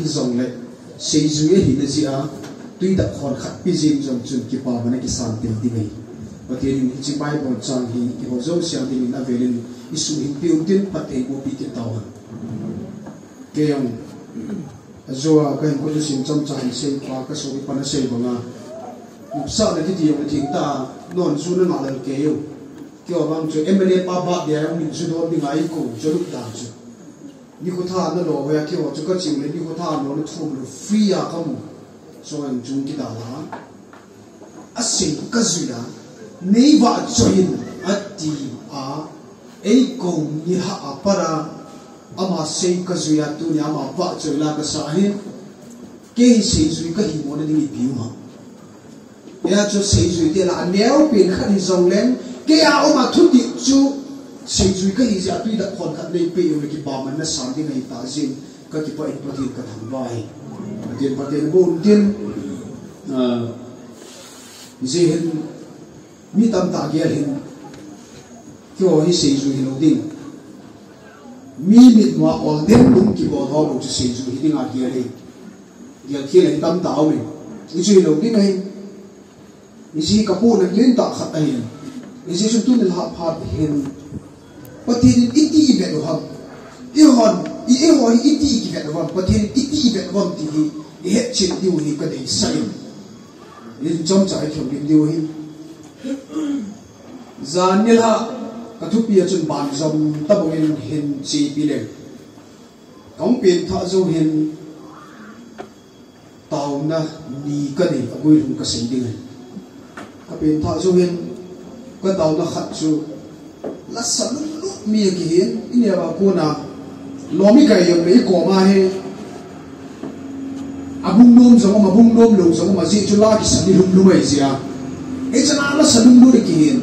zong le sei zuye hi na ji a tui da khon khat pi jing jong chun ki pa bana ki san tel ti nei pathian hi chi bible chang hi ki ho zo siang din na velin isu hin piu tin pat ei bo pi ki taw ke yong zoa ka hin ko sim cham chan sei pa ka so pa na sei banga sa na ki ti yong ting ta non su na na le ke yo kyo bang chu emele pa ba dia min chu do bi ngai ko chu lu ta chu ni ko tha na lo ya kyo chu ka ching le ni ko tha no le thum lu free ya ka mu so an chung ki da la asin ka zuya nei va choin ati a ei ko ni ha apara ama sei ka zuya tu ni ama va choi la ka sa hin ke sei zui ka hi mo na ni bi ma ya chu sei zui de la neo pin kha ni zong leng ke a oma thu ti chu sei zui ka hi ja tui da khon khat nei pe yo ki ba man na san di nei ta jin ka ki pa in pa ti ka thang bai pa ti bon tin zihin mi tam ta ge hin kyo hi sei zui lo ding mi mit ma ol den lum ki bo ho lu sei zui ding a ge le ge ki le tam ta o mi zui lo ding ai isi ka pu na len ta khat ai isi sun tu ne ha pha hin patin iti be do ham i hon iti ki be do ham patin iti be do ham ti hi he chin diu hi ka dei sai in chom chai thom dim diu hi zanil ha ka thu pi chun ban zom ta bong in hin chi pi le kong pin tha zo hin tau na ni ka dei agoi rum ka sei ding ka pin tha zo hin ka tau na khat chu la san lu mi ki hin in ya ba ko na lo mi kai yong le ko ma he abung nom zong ma bung nom lo zong ma ji chu la ki san lum lu mai zia e chana la san lum lu ki hin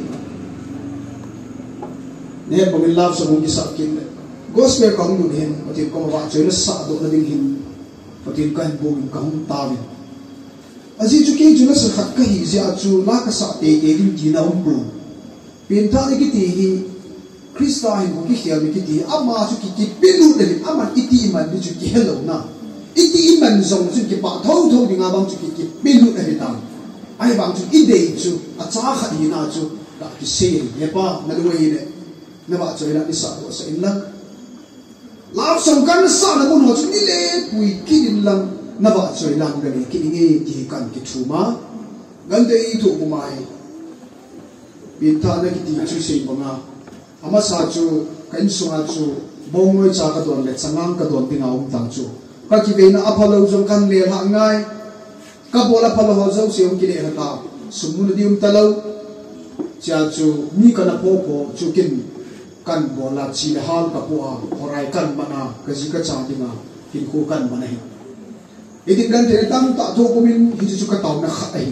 ne bong in love so ki sa kin gospel kong lu hin ati ko wa choi la sa do na ding hin ati kan bo in kong ta wi aji chu ke chu la sa khat ka hi zia chu la ka sa te te dim ki na um pro pin tha ni ki ti hi krista hin ko ki hial mi ki ti ama chu ki pilu de ama iti man ni chu ki hello na iti man zong chu ki pa thau thau ding abang chu ki pilu de tam ai bang chu ide chu a cha kha ni na chu ka ki se ye pa na lu ye ne na ba choi la ni sa do sa in la lao song kan sa na bon ho chu ni le pui ki din lang na ba choi lang ga ni ki nge ki kan ki thu ma gan de i thu bu mai bin tha na ki ti chu sei ba nga ama sa chu kan sunga chu bong noi cha ka don le changang ka don tinga tang chu ka ki ve na apalo jong kan le ha ngai ka bola phalo ho zo se ki le ha ta sumun dium talo cha chu mi kana po po chu kin kan bola chi hal ka po a horai kan mana ka ji ka cha tinga kin ko kan mana hi idi gan te tam ta tho ko min hi chu ka taw na kha ai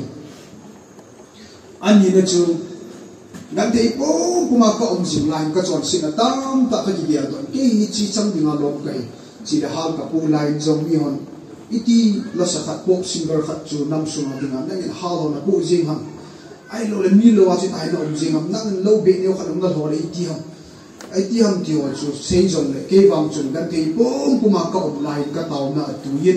ani na chu gan te po kuma ka om sim lai ka chon sin na tam ta ka ki bia don ke hi chi chang dinga lom kai chi da hal ka pu lai jong mi hon iti la sa khat pop singer khat chu nam su na dinga na in hal na pu jing ham ai lo le mi lo wa chi ai na om jing ham nan lo be ne khat na ho le iti ham ai ti ham ti wa chu sei jong le ke bang chun gan te po kuma ka om lai ka taw na tu yin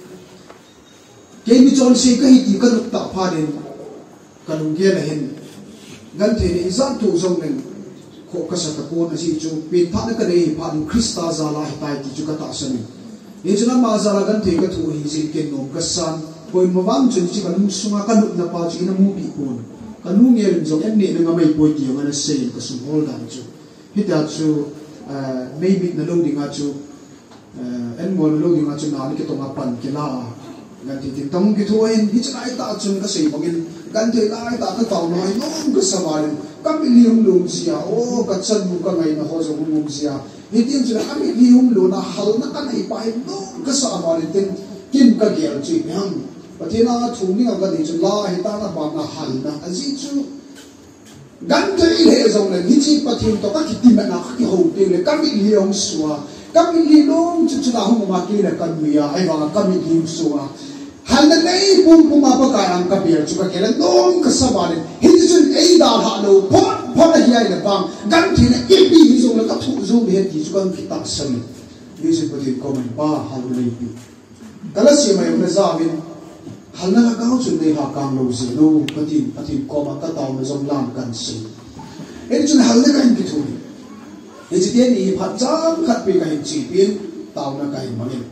ke mi chon se ka hi ti ka ta pha den ka lung ge la hen gan the ni zam tu zong nen ko ka sa ta po na si chu pin pha na ka nei pha ni krista za la hi tai ti chu ka ta sa ni ni chu na ma za la gan the ka thu hi ji ke nom ka san poi mo wam chun chi ka lung sunga ka nu na pa chi na mu pi pon ka nu nge rin zong en ne na mai poi ti nga na se ka su hol dan chu hi ta chu nei mit na lo ding a chu en mo lo ding a chu na ni ke to ma pan ke la gan ti tin tong ki thu en hi cha ai ta chun ka sei bangin gan the lai ta ka taw noi nom ka sa ma kam lium lum sia o ka chan bu ka ngai na ho zo lum sia hi tin chu am lium lu na hal na ka nei pai no ka sa ma le tin kin ka gel chi ham patina thu ni ga ni chu la hi ta na ba na hal na aji chu gan the le zo le ni chi patin to ka ki ti ma na ki ho te le kam lium suwa kam lium chu chu na hu ma ki le kan mi ya ai ba kam lium suwa hal na nei pum pum ma pa ka ang ka biar chu ka kela nom ka sa ba le hi chu ei da ha lo pot pot na hi ai le bang gan thi na i bi hi zo la ka thu zo le ti chu kan ki ta sa ni ni se patin ko man pa ha lo le pi Kalasi may na zamin hal na lagaw chun nei ha kang lo zi no patin ko ma ka taw na zong lam kan si e chun hal na kain ki thuni e ji tian ni phat chang khat pe ka hin chi pin taw na kai mangin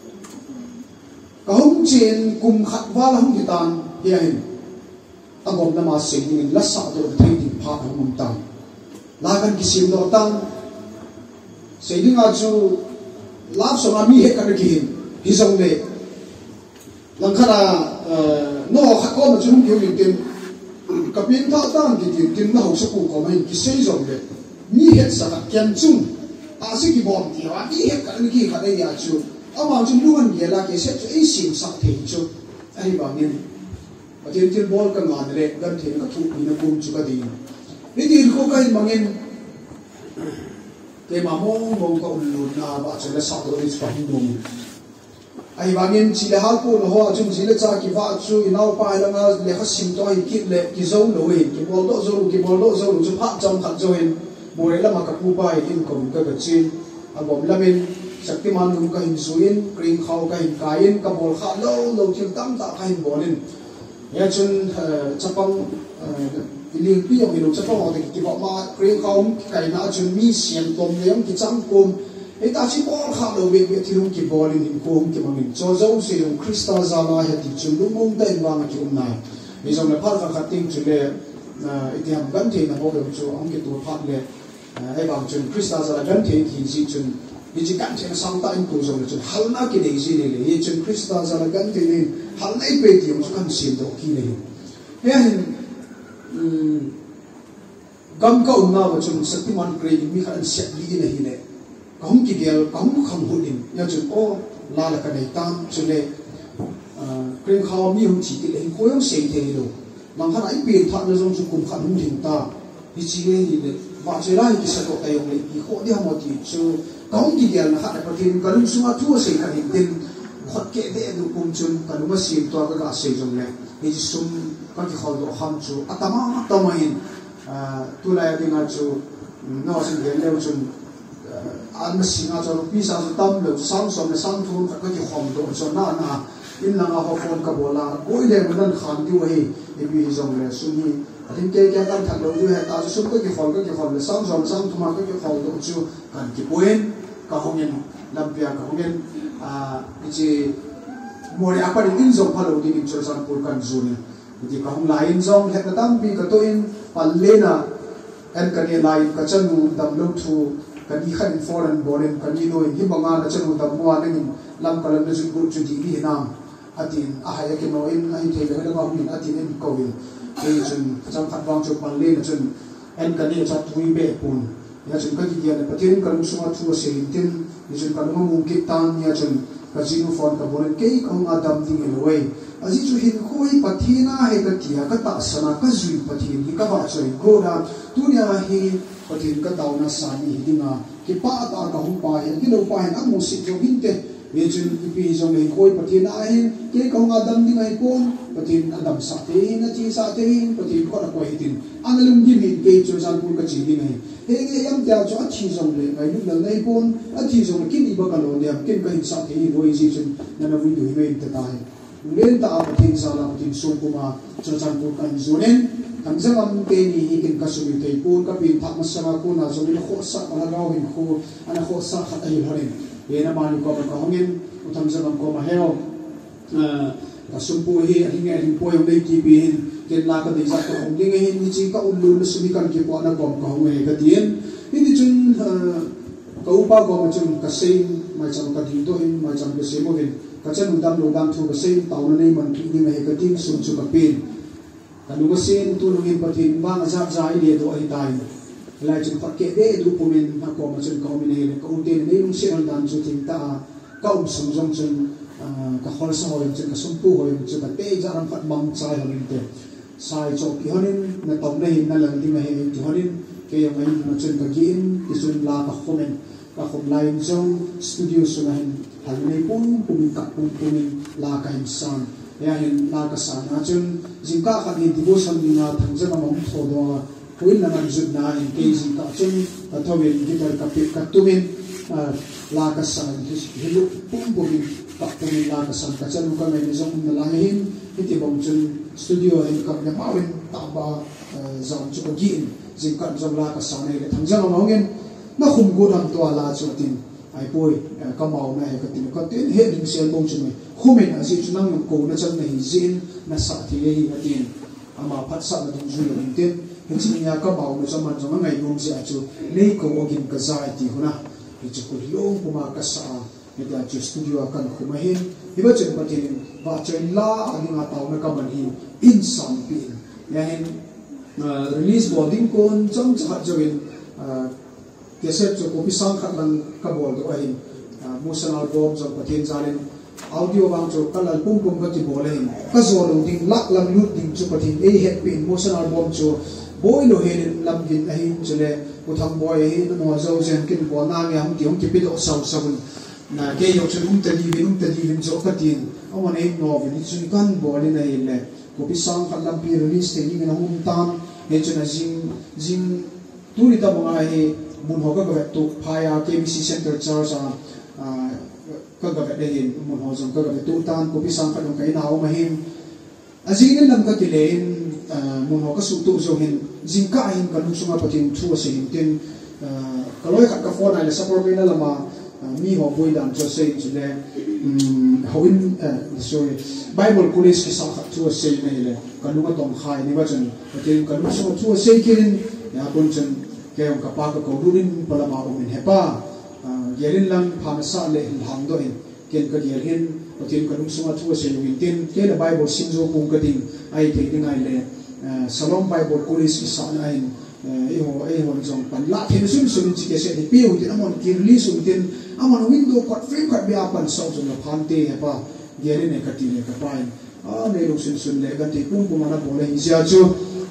ka hong chen kum khat wal hong ki tan hi hin agom na ma sing ni la sa do thai ti pha hong tang la kan ki sim do tang sei ding a chu lab so ma mi he ka ki hin hi zong le lang khara no khat ko ma chung ki min tin ka pin tha tang ki tin na ho sa ku ko mai ki sei zong le mi het sa ka kian chung a si ki bom ti wa mi het ka ni ki kha dai ya chu ama chung lu an ye la ke se chu ei sim sa the chu ai ba min a tin tin bol ka ngan le gan the ka thu ni na kum chu ka di ni din ko kai mangin ke ma mo ko lu na ba che la sa do ni pa hi mo ai bangin chi le hal pu no ho chung chi le cha ki va chu inau pa la nga le kha sim to hi ki le ki zo lo hi ki bol do zo chu pha cham khat zo hin mo re la ma ka pu pa hi in kom ka chin a bom la min saktiman nu ka hin suin kring khau ka hin kain ka bol kha lo thil tam ta ka hin bolin ya chun chapang iling pi yong ilu chapang o ki ba ma kring khau kai na chun mi siam tom leong ki chang kom e ta chi bol kha lo ve ve thilung ki bolin in ko ki mangin cho zo se yung krista zala he ti chun lu mong dai ba ma ki um nai mi zong le phal kha ting chu le iti ham gan the na ho be chu ang ki tu phat le ai bang chun krista zala gan the ki ji chun ni ji kan chen sang ta in tu zong le chun hal na ki dei ji le le ye chun krista zala gan the ni hal nai pe ti chu kan sim do ki le he hin gam ka um na ba chun saktiman kre mi khan set li ne hi le kahum ki gel kahum kham hulin ya chun o la la ka nei tam chule kring khaw mi hum chi ki le ko yong sei the lo mang khan ai pe tha na jong chu kum khan hum thing ta hi chi le ni le wa che lai ki sa ko ta yong le ki ko di ha mo ti chu kahum ki gel na ha na patin kalum sunga thu sei khan hin tin khot ke de du kum chun kaluma sim to ka sei jong le hi chi sum ka ki khaw do ham chu atama in tu la ya dinga chu no sin gel le chun an singa cho pi sa so tam lo sang som le sang thun ka ki khom do cho na in la nga ho phone ka bola koi le man khan ti wa hi e bi zong le su ni atin ke kan thak lo ju he ta su ko ki khom le sang som sang thuma ka ki khom do chu kan ki poen ka hongen lampia ka hongen chi mori apa ni in zong phalo di in cho san pur kan zu ni di ka hong lain zong he ka tam bi ka to in pallena en ka ni lain ka chanu dam lo thu kani khan foreign bolen kani no hi banga na chanu da muwa nangin lam kalam na chu chu di hi nam atin a haya ke no in ai the le ga min atin in kowin e chun cham khat wang chu pan le na chun en kani cha tui be pun ya chun ka ki ya na patin kan sunga thu se tin ni chun kan mo ki tan ya chun ka jinu phone ka bolen ke ka ma dam ding in way aji chu hin khoi pathina he ka tia ka ta sana ka zui pathin hi ka ba choi go da tunia hi patin ka taw na sani dinga ki pa ta ka hum pa he ki lo pa he amu si jo hinte ye chun pi jong le khoi patin a hin ke ka nga dam dinga hi pon patin adam sa te na chi sa te patin ko na ko hi tin analum gi mi ke chu san pur ka chi dinga he ge yam ta cho chi jong le ngai lu na nei pon a chi jong ki ni ba ka lo ne kin ka hin sa te hi roi ji chun na na vi du hi me ta ta len ta patin sa la patin so kuma cho san pur kan zonen kan zangam te ni hi kin kasumi te pun ka pin thak masama ko na zo ni kho sa ala gaw hin kho ana kho sa khat ai horin ye na mani ko ka hongin utam zangam ko ma heo ka sumpu hi hinga hin po yong dei ki bi hin ken la ka dei sa ko hong ding hin ni chi ka ulu lu sumi kan ki po na kom ka hong he ka dien ni chun ka upa ko ma chun ka sein mai cham ka din to hin mai cham ke se mo hin ka chen dam lo dam thu ka sein taw na nei man ki ni he ka tin sum chu ka pin kalunga sin tu lungin patin bang azab zai le do ai dai lai chun pakke de du pumin na ko ma chun ko min he ko te ne lung sin dan chu tin ta ka sum jong chun ka khol sa hoin chun ka sum pu hoin chun ka te jaram phat mam chai hoin te sai cho ki honin na tom nei na lang ding he ti honin ke yang ai na chun ka gin ti chun la ka khomen ka khom lain jong studio sunahin hal nei pun ka pun la ka insan ya hin la ka sana chun jingka kha ni devotion ni na thangja ma mom tho do puin na man jut na in ke jingka chun athowen gitar ka pe ka tumin la ka sana hi lu pum bum pakpuni la ka san ka chan ka mai zong na la hin hiti bom chun studio hin ka na mawin ta ba zam chu ka gin jing kan zong la ka san ne thang jang ma ngen na khum go dam to la chu tin ai poi ka mau na he ka tin he ding sel bom chu mai khumen a ji chu nang ko na chan na hi zin na sa thi hi na tin ama phat sa na ding ju ni tin hin ya ka mau na zaman zong ngai yum ji a chu nei ko ogin ka zai ti huna hi chu ko long puma ka sa ida chu studio kan khumahin hiba chen patin ba chen la ani nga taw na ka man hi in sam pi ya hin release boarding kon chang cha join cassette chu copy sang khat lang ka bol do ai motion album jong patin jalen audio wang chu kalal pum pum ka ti bol hin ka zo lo ding lak lam lut ding chu patin e het pin motion album chu boy lo hen lam din a hin chule utham boy hi no zo zen kin bo na nge ham ti hom ki pi do sau sau na ke yo chu ta di vin zo ka tin awan ei no vin chu kan bo le na ile ko pi sang khat lam pi release te ni na hum tam he chu na jing tu ri ta ma he mun ho ka ga tu phaya KBC center charge ka ga de hin mun ho jong ka ga tu tan ko pi sang khat kai na ma hin azin lam ka kilen mun ho ka su tu zo hin jing ka hin ka lu sunga patin thu se hin tin kaloi khat ka phone ai le support me na lama mi ho boy dan cho sei chule hawin sorry bible college ki sa khat thu sei nei le kalunga tong khai ni ba chen patin kalu so thu sei kin ya kun chen ke ong ka pa ka ko ruin palama o min hepa yerin lang pham sa le hang do hin ken ka yerin patin kalu so thu sei win tin ke la bible sin zo kum ka ding ai ke ding ai le salom bible college ki sa na hin ho jong pan la then sun chi ke se ni piu tin amon ki release un tin amon window kot frame kat bia pan so jong la phan te hepa yerin e ka ti le ka pai ne lu sun le ga ti pum pum na bo le isia chu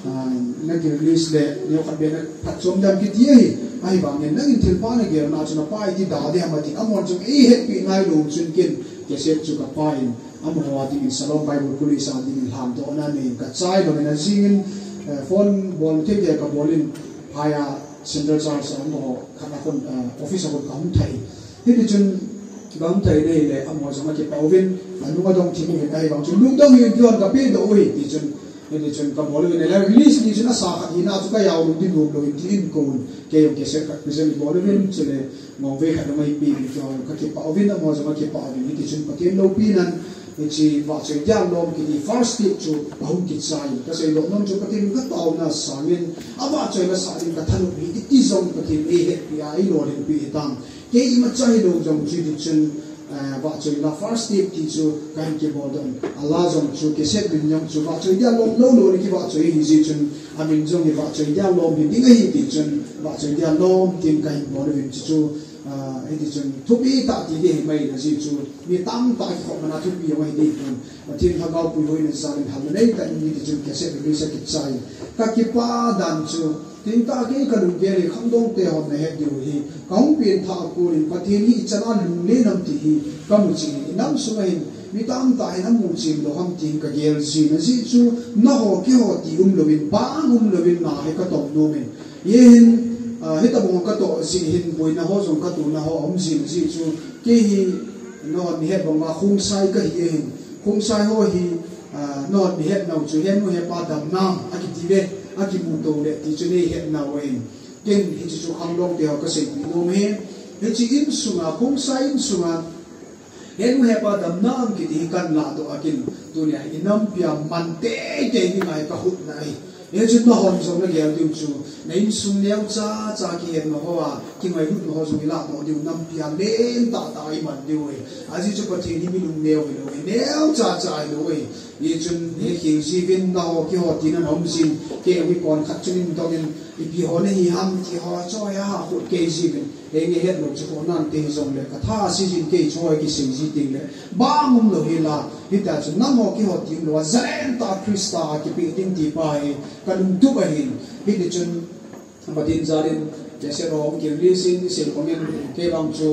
na ki release le yo ka be na phat chom dam ki ti ai ba ngen na in thil pa na ge na chu na pai ti da de amati amon jong e het pi ngai lu chun kin ke se chu ka pai amon wa ti in salom bible college sa di ham to na ne ka chai lo na jingin phone bol te ge ka bolin phaya central charge ang mo khana kon office ko kam thai hi chun gam thai nei le amo jama ke pawin anu ma dong thimu ai bang chun lung dong yin pion ka pe do oi ti chun ni chun ka bol ne la release ni chun sa kha ina chu ka yaw lu din lo in tin ko ke yo ke se ka present bol win chule mo ve kha mai pi ko ka ke pawin amo jama ke pawin ni chun patien lo pi nan chi va che ya lom ki first step chu bahum ki sai ka sei lo nom chu patin ka taw na sangin aba che la sa in ka thanu bi ti zong patin e he pi ai lo rin pi tam ke i ma chai lo jong chi ti chen va che la first step ti chu kan ki bodon allah jong chu ke se bin nyong chu va che ya lom lo ri ki va che hi ji chen amin jong ni va che ya lom bi ding hi ti chen va che ya lom tin kai bo ri chu ini chen thupi ta ti de mai na ji chu ni tam ta ko mana thupi wa de kun tin ha gau pu hoi na san hal nei ta ni ti chen ke se bi se ki chai ka ki pa dan chu tin ta ke ka lu ge le kham dong te hom na he diu hi kaung pin tha ko rin pathin hi chana lu le nam ti hi ka mu chi nam su mai mi tam ta nam mu chi lo ham tin ka gel ji na ji chu na ho ki ho ti lo bin ba lo bin na he ka tong no men yen hita bong ka to si hin boy na ho jong ka tu na ho om ji chu ke hi no ni he bong ma khung sai ka hi hin khung sai ho hi no ni he na chu he no he pa dam nam a ki ti ve a ki mu to le ti chu ne he na wen ken hi chu kham long de ho ka se ni no me he chi in sunga khung sai in sunga he no he pa dam nam ki ti kan la do akin tu ne inam pia man te ni mai ka hut nai ye chu no hom so na gel diu chu nei sum leo cha ki hen no wa ki ngai lut no ho so la no diu nam pia len ta ai man diu e a ji chu pa thi ni mi lung leo lo e leo cha lo e ye chun he ki ji vin na ho ki ho ti na hom sin ke wi kon khat chu nin to gen i bi ho ne hi ham ti ho cho ya ha hu ke ji vin e nge het lo chu ko nan te zong le ka tha si jin ke choi ki sin ji ting le ba ngum lo he la hi ta chu nam ho ki ho ti lo zaren ta krista ki pi ting ti pa e kalung tu ba hin hi ni chun patin zarin jese ro ki releasing ni sel komen ke bang chu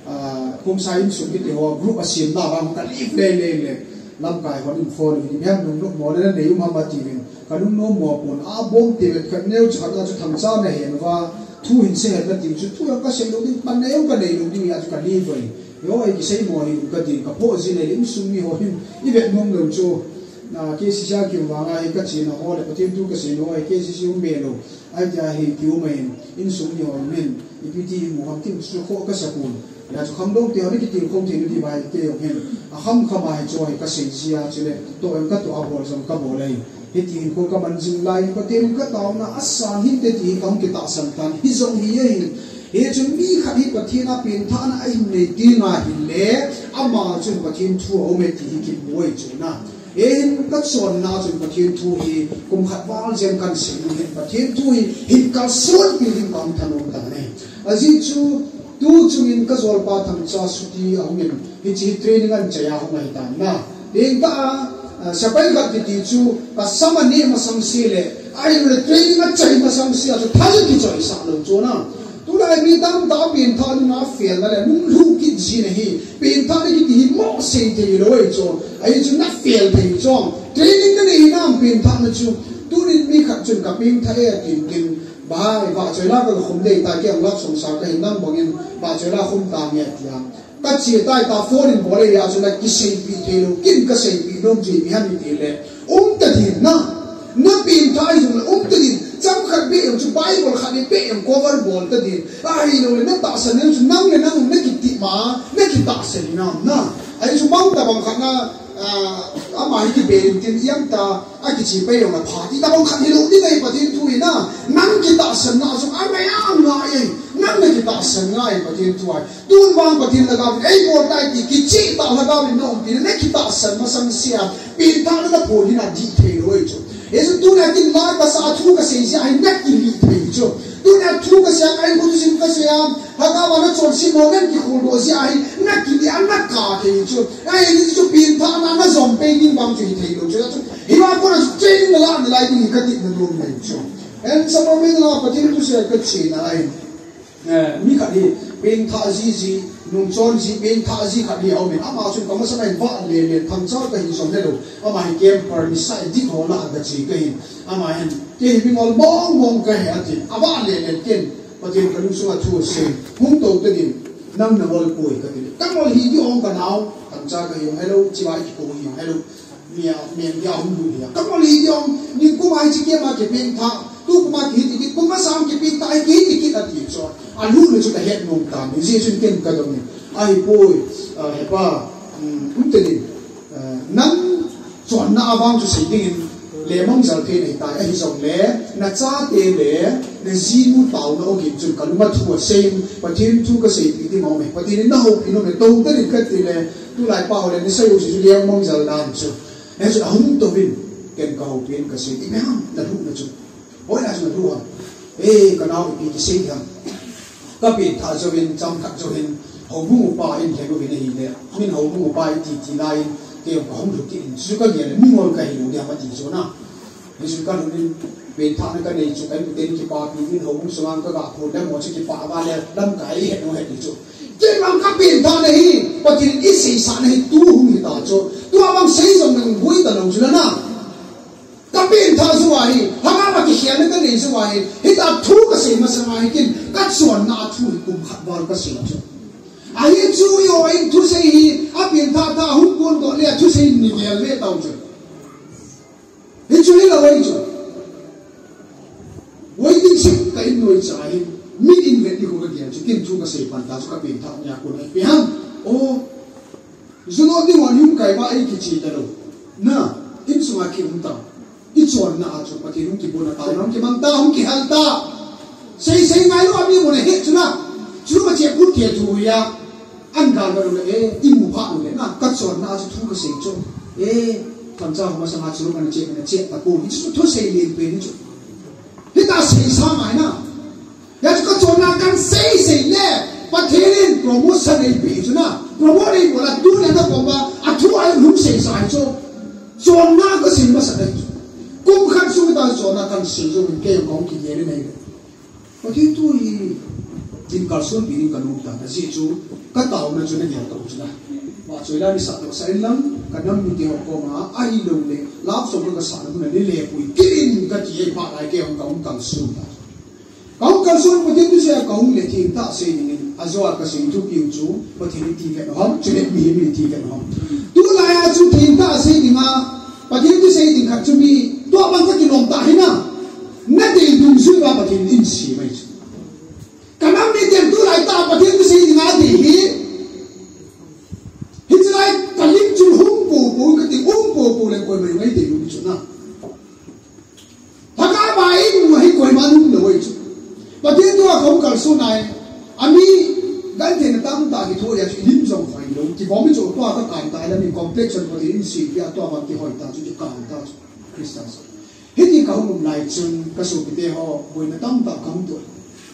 kum sai su ki ho group asim na bang ka le lam kai hon in for ni hem nung nuk mo le ne yum ma ti vin kanung no mo pon a bom te vet khat neu cha da chu tham cha na hen wa thu hin se het na ti chu thu ka se lo din pan neu ka nei lo din ya chu ka li voi yo ai ki sei mo hi ka din ka po zin le sum mi ho hin I ve mong lo chu na ke si ja ki wa nga ka chi na ho le patin tu ka se no ai ke si me lo ai ja hi ki men in sum mi ho men ipiti mo ham tin su ko ka sa kun ya chu kham dong te ha ki tin khong tin di bai ke yo hen a kham khama hai choi ka se sia chule to em ka to a bol sam ka bol ai heti ko ka man jing lai ka te ka taw na asan hin te ti kam ki ta san tan hi zong hi ye he chu mi kha hi pathina pin tha na ai ne ti na hi le ama chu pathin thu o me ti ki moi chu na en ka son na chu pathin thu hi kum khat wal jen kan se ni pathin thu hi hin ka son pi lim kam thanom ta ne aji chu tu chu in ka zol pa tham cha su ti a ngin hi chi training an chaya ho mai ta na ding ka sabai ka ti chu ka samani ma samsi le ai le training a chai ma samsi a thal ki choi sa lo chu na tu lai mi dam da pin tha na fel la le mung lu ki ji ne hi pin tha ki ti mo se te lo ai chu ai chu na fel pe chu training ne ni nam pin tha na chu tu ni mi khat chun ka pin tha e tin tin bai va choi la ka khum le ta ke ang lak song sa ka hin nam bongin ba choi la khum ta mi tiang ka chi tai ta phone in bole ya chu na ki se pi te lo kin ka se pi nom ji mi han mi te le ta din na pin thai ju ta din cham khat be chu bible khat be cover bol ta din ai no le na ta san ne chu nang le nang ne ki ti ma ne ki ta se ni na ai chu mang ta bang khat na ama hi ki be tin yam ta a ki chi pe yo na pha ti ta bang khat ni lo ni nei pa tin tu na nang ki ta san na chu a me ya nga ye nang ne ki ta san nga ye pa tin tu ai tun wang pa tin la ga ei mo tai ti ki chi ta la ga ni no pi ne ki ta san ma sam sia pin ta na po ni na di the lo ai chu esu tu na tin ma ka sa thu ka se sia ai na ki li the chu tu na thu ka sia ai ko sin ka sia ha ga wa na chon sin no nen ki khul do sia ai na ki li an na ka the chu ai ni chu pin ta na na zom pe ni bang chu the lo chu hi wa ko na chen na la lai ni ka ti na do mai chu en sa mo me na pa tin tu sia ka chi na ai mi ka di pin tha ji nung chon ji pin tha ji kha di au me ama chu ka ma sa nai va le tham cha ka hi som le lo ama hi kem par ni sai di ho la ga chi ka hi ama hen ke hi ngol mong ka he ati aba le ken pa tin ka lu su a thu se hung to te din nang na wal poi ka ti ka ngol hi di ong ka nau tham cha ka hi hello chi wa ki ko hi hello mia ya hung du ya ka ngol hi di ong ni ku mai chi ke ma ke pin tha tu kuma ki ti kuma sam ki pin tai ki ati cho alu le chu ta het nom ta ni je chun ken ka do ni ai poi he pa te ni nan chon na awang chu sei ding le mong zal the nei tai ai song le na cha te le ne ji mu tau na o gi chun ka lu ma thu sem pa tin thu ka sei pi ti mo me pa tin na ho pi no me to te ni ka ti le tu lai pa ho le ni sai u chu le mong zal dan chu e chu hum to bin ken ka ho pin ka sei ti me ham na thu na chu oi na chu thu ha ka na pi ti sei ham ka pin tha zo bin cham thak zo bin ho bu pa in le go bin hi le min ho bu pa ti ti lai ke ko hom lu ti su ka ye le mi ngol ka hi lu ya ma ti zo na ni su ka lu ni pin tha na ka nei chu ai ten ki pa pi min ho bu so ang ka ga pho le mo chi ki pa ba le lam ka hi he no he ti chu ke lam ka pin tha nei pa ti i sei sa nei tu hu ni ta chu tu abang sei zo nang hui ta lo chu na ka pin tha zu ai ha ga ba ki hian ka nei zu ai hi ta thu ka sei ma sa mai kin ka chuan na thu kum khat wal ka sei chu ai chu yo ai thu sei hi a pin tha ta hu kon do le thu sei ni ge le tau chu hi chu hi la wai chu wai din chi ka in noi chai mi in ve ti ko ga ge chu kin thu ka sei pan ta chu ka pin tha nya ko ne pi ham o zuno di wan yum kai ba ai ki chi ta lo na in su ma ki um ta i chuan na chu pa ti rum ki bona ta ram ki mang ta hum ki hal ta sei ngai lo ami mo ne he chu na chu ma che ku ke tu ya an ga ga lo e i mu pha lo le na ka chuan na chu thu ka sei chu tham cha ma sa ma chu ma che ta ko ni chu thu sei lien pe ni chu hi ta sei sa mai na ya chu ka chuan na kan sei le pa therin promotion ei pe chu na promote ei bola tu le na ko ba a thu ai lum sei sa chu chuan na ka sei ma sa dai kum khan su ta zo na kan si zo ke kong ki ye nei pa ti tu hi tin kal son bi ni kan u ta na si chu ka taw na chu na ya ta chu na ba chu la ni sa to sa lam ka nam ni ti ko ma ai lo le lap so ka sa na ni le pui kin ka ti pa lai ke kong kan su ta kong kan su pa ti tu se kong le ti ta se ni azwa ka sing tu piu chu pathin ti ve hom chune mi ti ve hom tu la ya chu thim ka se dinga pathin tu se ding khat chu mi to bang ka ki long ta hina na de dung su ba pathin in si mai chu kanam mi tem tu lai ta pathin tu se dinga de hi hijrai kalim chu hum pu ka ti pu le ko mai de lu chu na thaka bai mu hi ko ma nu le chu pathin tu a khom kal su nai ami gan the na tam ta ki tho ya chu lim jong phai lo ki bom mi chu to ka kan ta la mi complexion ko in si ya to ba ki hoi ta chu ki kan ta chu Christus hiti ka hum lai chun ka su ki te ho boi na tam ta kam to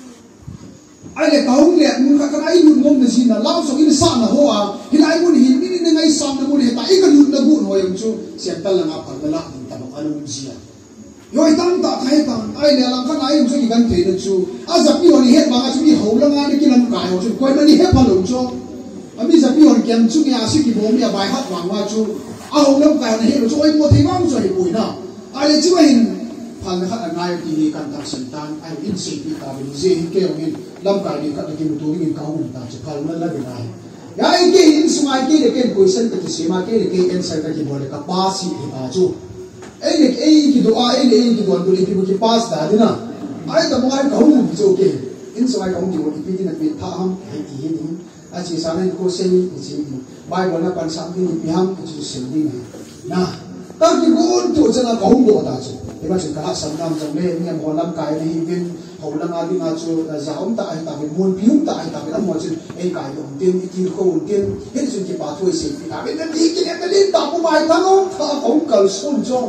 ai le ka hum le mun ka ai mun ngom na sin na lao so in sa na ho a hilai mun hi ni ni ngai sam na mun he ta i ka lu na bu ho yang chu sian ta la nga pa la ta ba anu sia yoi tam ta thai tam ai le lang kan ai chu ki gan the na chu a za pi honi he ba chu mi ho la nga ni ki lam kai ho chu koi ma ni he pa lo chu ami za pi hon kem chu ki a si ki bom ya bai hat wang wa chu a ho lam kai na he lo chu ai mo thei wang chu ai pui na ai le chu hin phal khat a ngai ti kan ta san tan ai in si pi ta bin je ke ong in lam kai ni ka ki mu tu ni ka hu ta chu phal na la bi nai ya ai ke in sumai ke le ken question ka ki sema ke le ke answer ka ki bole ka pa si ta chu ai ki doa ai ki doan tu lipi ki pass da dina ai ta mo ai ka hu bi jo ke in so ai ka hu ki wo lipi dina pe tha ham ai ti ni a chi sa nan ko se ni chi bible na pan sam ni pi ham chi se ni na ta ki gun tu chana ka hu do ta chu e ba chu ka sam nam jang le ni am ho lam kai ni bin ho lam a ding a chu za om ta ai ta bi mun pi hum ta ai ta bi am mo chu ai kai do tin ti ko tin he chu ki pa thoi se pi ta be na ni ki ne ta lin ta pu mai ta no ta ko kal sun jo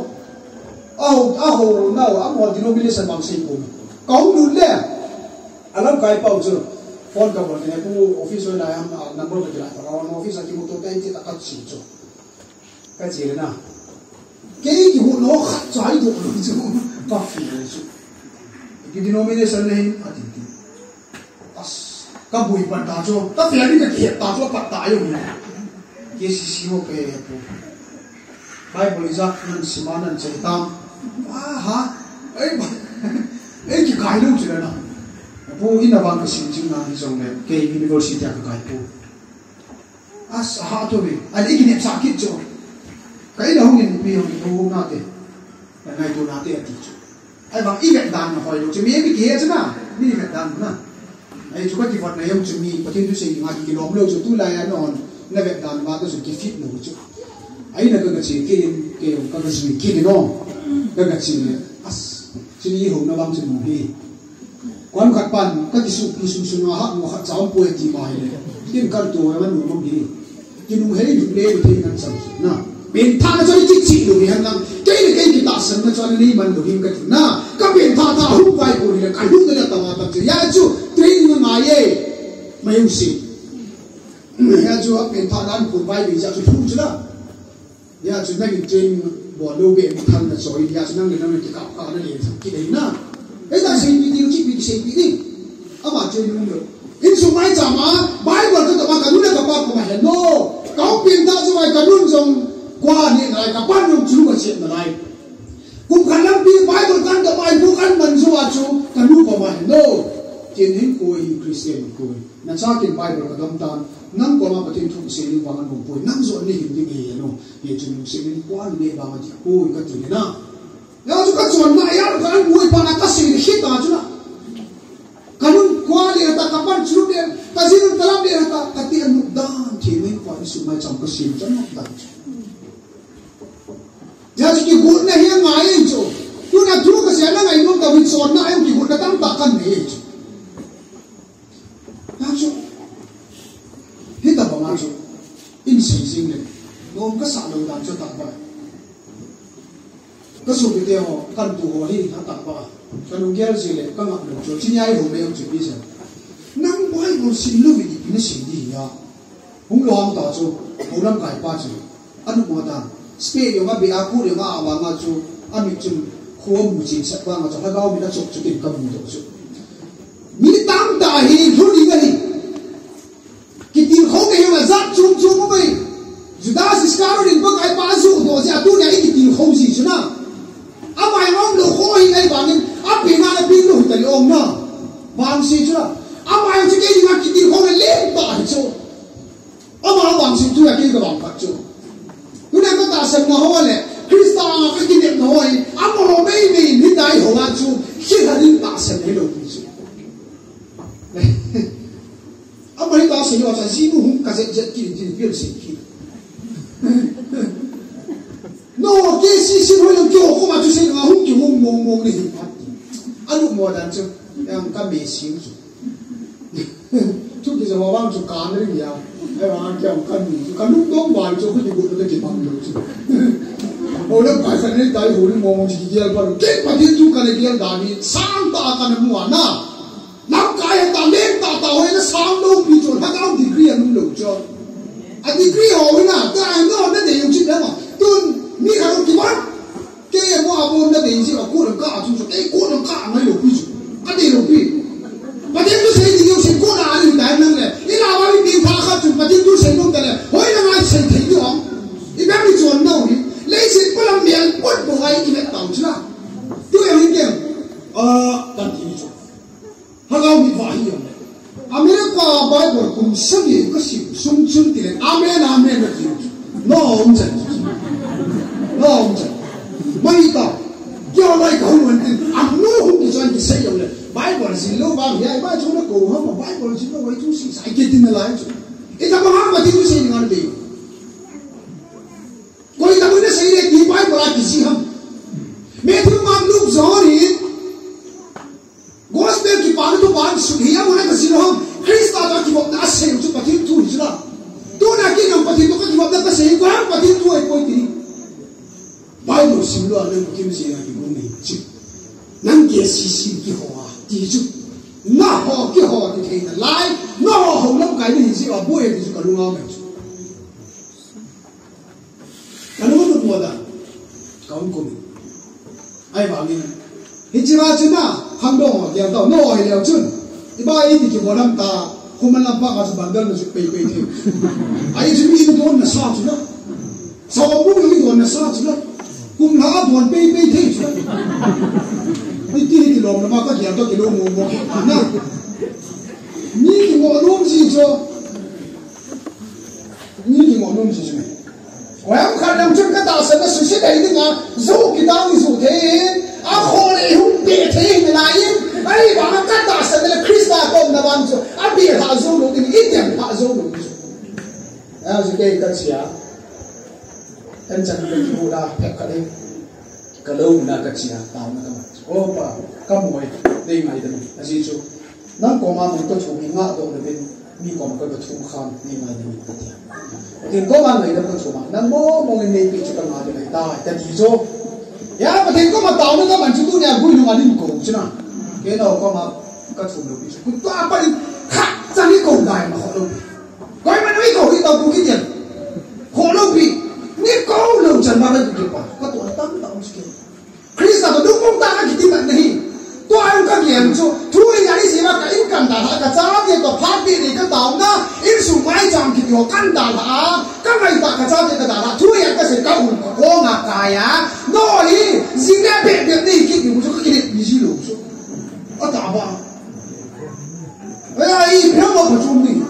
aho now amo denomination mang sei ko kaum nu le alam kai pau chu phone ka bol ne pu office na am number ka jala ta on office ki mo to tai ti ta ka chi chu ka chi na ke ki hu no khat chai do lu chu ka fi chu ki denomination ne ati ti as ka bui pan ta chu ta fi ani ka ki ta chu pa ta yo ni ke si ho pe pu Bible is up in Simanan Chaitam ha ai ki kai lu chu na pu in awang ka sin jing na hi jong le ke university ka kai pu as ha to be ali ki ne sa ki chu kai na hong in pi hong pu na te nai tu na te ati chu ai bang i vet dan na hoi lu chu mi bi ke chu na mi vet dan na ai chu ka ki fat na yong chu mi patin tu se nga ki lom lo chu tu la ya non na vet dan ba to chu ki fit no chu ai na ka chi ki ke ka ka chi ki no ka chi ne as chi ni ho na bang chu no hi quan khat pan ka ti su na ha mo khat cham pu ti mai le tin kal tu wa man no bi ki nu he yu le thi kan sam na ben tha na chi chi lu hi han nam ke ni ke ki ta san na chon ni man lu him ka tu na ka ben tha hu vai ko ni ka hu na ta ma ta chu ya chu train na ma ye mai u si ya chu a ben tha nan ku vai bi ja chu thu chu na ya chu na ki train bo lo be mi than na so ya chu na ni na ki ka ka na le ki dei na ai ta sei bi ti chi bi sei bi ni ama train nu lo in su mai cha ma bible ka ta ma ka nu na ka pa ko ma he no ka pin ta chu mai ka nun jong qua ni ngai ka pan nong chu ma chen na nai kum kan lam bi bible kan ka bai bu kan man chu a chu ka nu ko ma no tin hin ko hi christian ko na cha kin bible ka dam tan nang ko ma patin thu se ni wa man bo nang zo ni hin ni no ye chu se ni kwa ni ba ma ji ko ka tu ni na ya chu ka chon na ya ka an bu pa na ka se ni hi ta chu na kanun kwa ni ta ka pan chu de ka sin talam de ta ka ti an dan thi ni kwa su mai cham ka sin chan nok dan ya ki gun na hiang ngai chu tu na thu ka se na ngai nom ta win son na em ki gun ka tam ta kan ne chu ya chu hi ta ba ma chu in sing sing le nom ka sa lo dan chu ta ba ka su bi te ho kan tu ho hi ha ta ba ka nu ger si le ka ngak lo chu chi nyai ho me chu bi sa nang bai mo sin lu bi ni sin di ya hung lo ang ta chu ho lam kai pa chu anu mo ta Spain yung abi aku yung awa nga chu ami chu khuwa mu chin sa pa nga chu hagaw mi na chok chu tin ka mu do chu mi tam ta hi thu ni ga ni ki tin kho ke yung zat chung chung mo bai judas iscariot in ba kai pa su do ja tu ne ki tin kho si chu na a mai ngom lo kho hi ai ba ni a pi na pi lu ta li om na bang si chu na ama yang cakap ini nak kita kau lempar itu, ama abang situ yang kita bang pacu, tu nak kata semua orang le, Kristen nak kita noi, ama orang ini ni dah orang tu, kita ni tak semua orang itu, ama ni tak semua orang sih bukan kasih jadi biar sikit. No, kesi si orang yang kau macam tu saya ngahung kau ngomong ni hidup, alu modal tu yang kami siu tu, tu kita orang tu kan ni ya, orang yang kan lu dong bal tu kita buat tu kita panggil tu, orang pasal ni tahu orang ngomong cikgu baru, kita tu kan dia dari sampai kan muana, nak kaya talent tak tahu ini sampai picu, nak kau degree yang lu tu, degree orang na, tak ada orang ni yang cikgu apa, tu ni kalau kita kaya mau apa nak dia cikgu aku nak kau tu, aku nak kau mana lu picu, ada lu picu. Macam tu saya dia usah kau nak ada dah nang le. Ini awak ni dia tak tu, macam tu saya nak le. Hoi nak saya saya tu orang. Ibu ni jual nau ni. Lepas pulang mian pun buai ini tahu cina. Tu yang ini kan ini tu. Hagau ni wahi yang le. Amerika Bible kum seni kasi sum tilen. Amen amen tu. No umjan. Mereka dia lagi kau nanti. Anu hukum jangan disayang le. Bible sih lo bang ya, Bible cuma kau ham, Bible sih lo itu sih saya kita nilai tu. Itu apa ham mati tu sih dengan dia. Kau itu mana saya di Bible lagi sih ham. Mereka maklum zahir. Gospel ki pakai tu pakai suhiya mana kasih lo ham. Kristen tak ki waktu asal tu pakai tu je lah. Tu nak kita pakai tu kan waktu kasih kau ham pakai tu apa itu. Bible sih lo ada mungkin sih yang kita ni. Nang dia sisi ki hoa. Di tu, nak hok ke hok di sini, lai, nak hok lam kaya ni sih, abu yang di tu kalau ngau macam, kalau tu muda, kau ni, ay bagi, hijrah cina, hamdong, dia tahu, no ay dia cun, iba ini di kolam ta, kuman lampak asu bandar nasi pay tu, ay cuma itu tuan nasa cuna, sahabu ini tuan nasa cuna, kumlah tuan pay tu. Ini lom nama kau dia tu kilo ngomong, nah, ni ngomong sih so, ni ngomong sih cuma. Orang kadang cakap tak sana susi dah ini ngah, zo kita ni zo deh, aku ni hum bete ni lain, ay bang kata sana le Kristen kau nak bang zo, abi tak zo lo ini yang tak zo lo itu. Ya sekian kerja, dan jangan berjualah pekali, kalau nak kerja tahu nak apa. Opa, kamu ni mai dah. Asyik tu, nak kau mahu tu cuma ingat tu lebih ni kau mahu tu cuma ni mai dah ni dia. Jadi kau mahu ni dah cuma, nak mau ni pergi cakap ada ni dah. Jadi tu, ya, betul kau mahu tahu ni kau macam tu ni aku ni ada ni kau, cina. Kena kau mahu cuma lebih. Kau tu apa ni? Hak, jadi kau dah mahu lebih. Kau mana ni kau itu aku kita, kau lebih. Ni kau lebih jangan mahu tu apa. Kau tu orang tahu sikit. Kristen tu dukung tak kita nak ni. Tu orang kan yang tu, tu yang ni siapa kan ikan dah, kerja dia tu parti ni kan tahu na, insu mai jam kita kan dah, kan mai tak kerja dia dah, tu yang kasi kau kau nak kaya, no ni, zina bebek ni kita musuh kita misi lu, ada apa? Eh, berapa macam ni?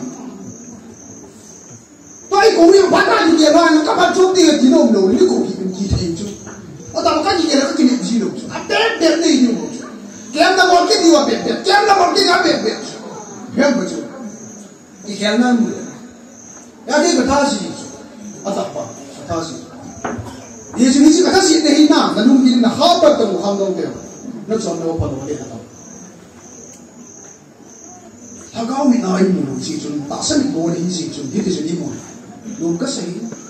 Tapi kau yang pandai dia lah, kapan macam dia di nomor ni kau kita itu. Atau kan dia nak kini bisi lu, ada ni dia tu. Kiam nak mungkin dia bebek, kiam nak mungkin dia bebek. Kiam betul. Kiam nak mula. Ya dia kata sih, atau apa? Kata sih. Dia sini sih kata sih ni na, dan mungkin na habat tu hamdong dia. Nak sama apa boleh kata. Agak mina ini mulu sih cun, tak seni boleh sih cun, dia tu seni mulu. Lu kasih.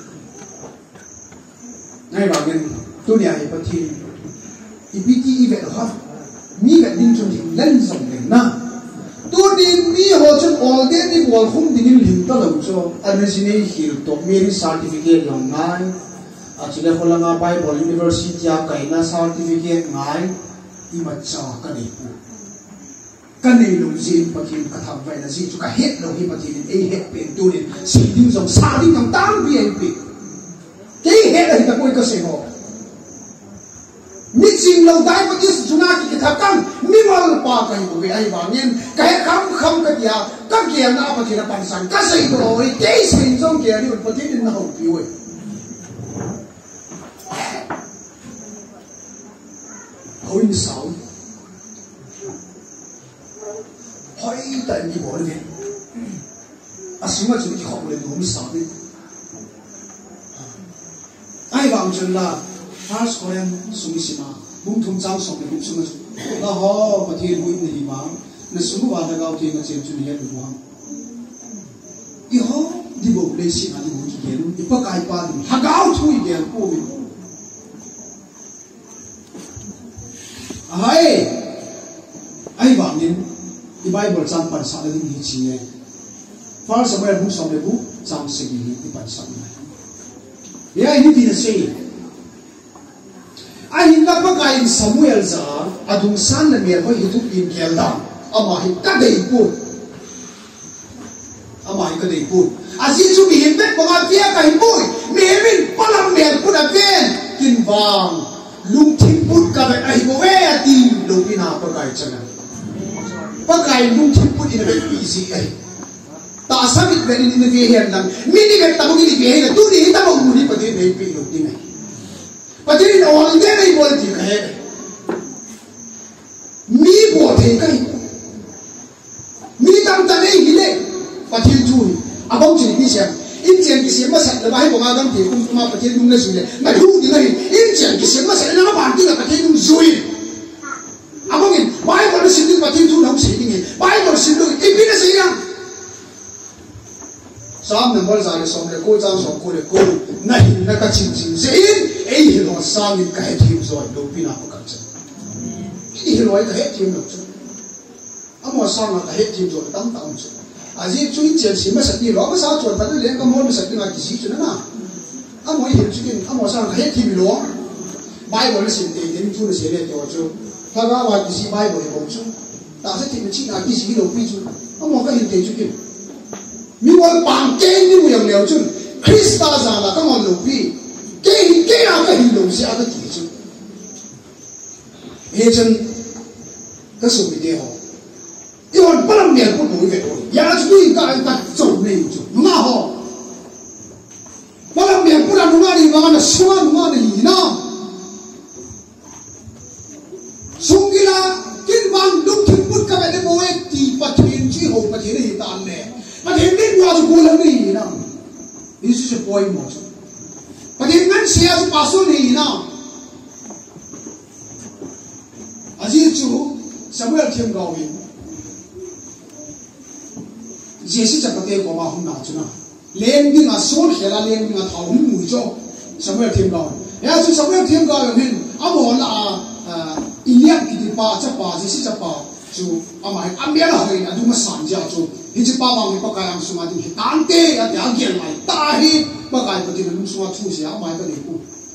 Nai bagian dunia ini pasti, ibiti ibat ha, mi kat din cun len song len na. Tu din mi ho cun all day ni buat hum din lim ta lau cun, ada sini hil to meri certificate yang ngai, acile kalau ngapai Bible University ya kaina certificate ngai, imaca kanipu. Kanai long zin pakin katham vai na zin tu kahet long hi pakin het pen tu ni siding song sading ang tang VIP. Kay het ay tapoy kasi ho. Mit jing lo dai pa is juna ki thakam mi mal pa kai bu ai bangin kai kham ka dia ka kia na pa thina pan san ka sei do oi te sin jong kia ri pa tin na ho pi oi oi ni sao hoi ta ni bo le asuma chu ki khom le do mi sao ni ai bang chen la First Korean sumisima bung thum chang sok ni suma na ho pathir hui ni ma na sumu wa da gau ti na chen chu ni yan mo i ho di bo le si na di bo ki gen i pa kai pa di ha gau thu i gen ko mi ai bang nin i Bible chang pan sa da ni chi ne First Samuel bung som le bu chang se gi ni pan sa na ya ni di na sei ai na pa kai Samuel za adung san na mer ho hitu in kelda ama hi ka dei pu azi chu mi hin bet pa pia kai pui mi min palam mer pu da pen kin wang lung thing put ka ai bo we ati lo pina pa kai chana pa kai lung thing put in a very easy ai ta sabit ben in the here lang mini bet ta ni be tu ni ta mo ni pa de nei pi lo ti nei Padahal orang dia ni boleh dikai, mi boleh dikai, mi tam tam ni gile, padahal tu, abang jadi bisa, injen kisah masa lepas itu orang dia pun cuma padahal tu nasi ni, macam tu ni, injen kisah masa ni nama bantu lah padahal tu zui, abang ni, baik kalau sendiri padahal tu nak sendiri ni, baik kalau sendiri, ini nasi yang Sam member zari somle ko jang som ko le ko nahi na ka chin chin zein ei hilo sang in ka hetim zo do pina ko kan chen ini hilo ai ka hetim no chen amo sang ka hetim zo tam tam chen aji chui chen si ma sati lo ma sa chon ta le ka mo ma sati ma ki si chen na amo i hil chikin amo sang ka hetim lo bible sin te den chu le se le to chu ta ga wa ki si bible ko chu ta se ti chi na ki si lo pi chu amo ka hin te chu mi wal bang ke ni mu yang liao chun Krista za la ka mon lo pi ke na ka hin lo si a ka ti chu e chen ka su mi de ho i wan palam me ko no ve ho ya chu ni ka ta zo ne chu nga ho palam me ko la nga ni nga na suan nga ni na sungila kin bang duk thim put ka ve de bo ek ti pathin chi ho pathin hi tan ne But he didn't want to go to me, This is a point also. But he meant she has a person, As you do, Samuel came going. Jesus a potato go out now. Landing a soul, landing a town, Samuel came going. Yes, Samuel came going. I'm all Indian in the part of Jesus a part. So, I'm here. I do my son, Hindi pa bang ipakayang sumati hitante at yagyan ay tahi bagay pati na nung sumatu siya amay ka dito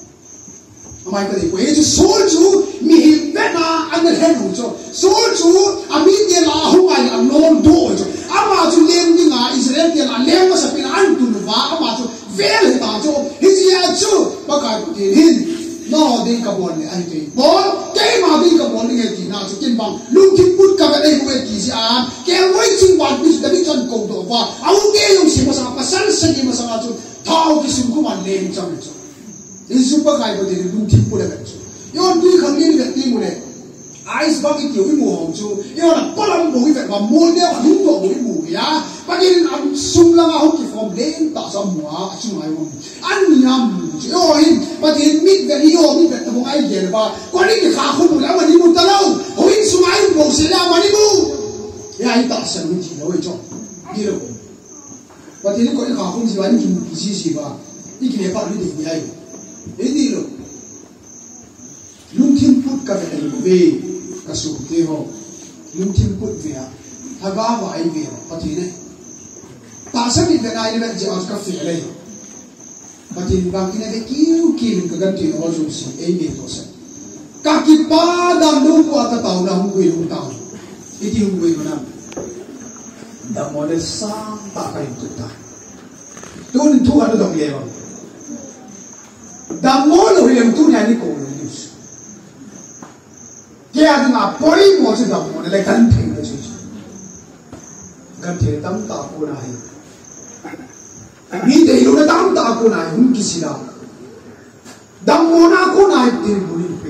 ito solju mihimbe na ang nalhenu ito solju amiti lahong ay ang nondo ito ama ito lendi nga Israel kaya na lema sa pinaan tunuba ama ito vel hita ito hindi ito bagay pati hin no din ka buwan ni ay ito bon kaya ma din ka buwan ni ito na ito kinbang lungkin put ka ba na ito ito siya kaya mo ito one piece dami chan ko do ba au ke yung si masang pasal sa di masang ato tao kisim ko man lem cham ito isu pa kai ba din lungkin put ka ito yon di khang ni ga ti mo le ice bucket yo mo hong chu yon palam bo wi ba mo le wa lung bo wi mo ya pa din am sum lang a ki from len ta sa mo a chu mai mo an yam yo hin pa din mit ga yo mi ga mo ai ge ba ko ni ka khu mo la ma ni mo ta lo ho in su mai mo se la ma ni mo ya一大神问题的为重，你了我今天讲一下风是话，你听不仔细吧？你今天把你的你还有，你了，龙天不干的为，个属对吼，龙天不为啊，他干嘛一为了？我听呢，大神你在哪里边就เอา个肥嘞？我听讲今天的9个跟对我就是 A 面多少，家己把当路过的道路会路道。Iti hunggoy mo na. Damo na sang pakayong tuta. Doon ito ano daw lewa. Damo na huyang tunay ni Kolo Diyos. kia thì ngà bơi mò chứ đầm mò này gần thề là chứ gần thề tâm ta cô này mi đây lúc đó tâm ta cô này không kisi đâu đầm mò na cô này thì bồi đi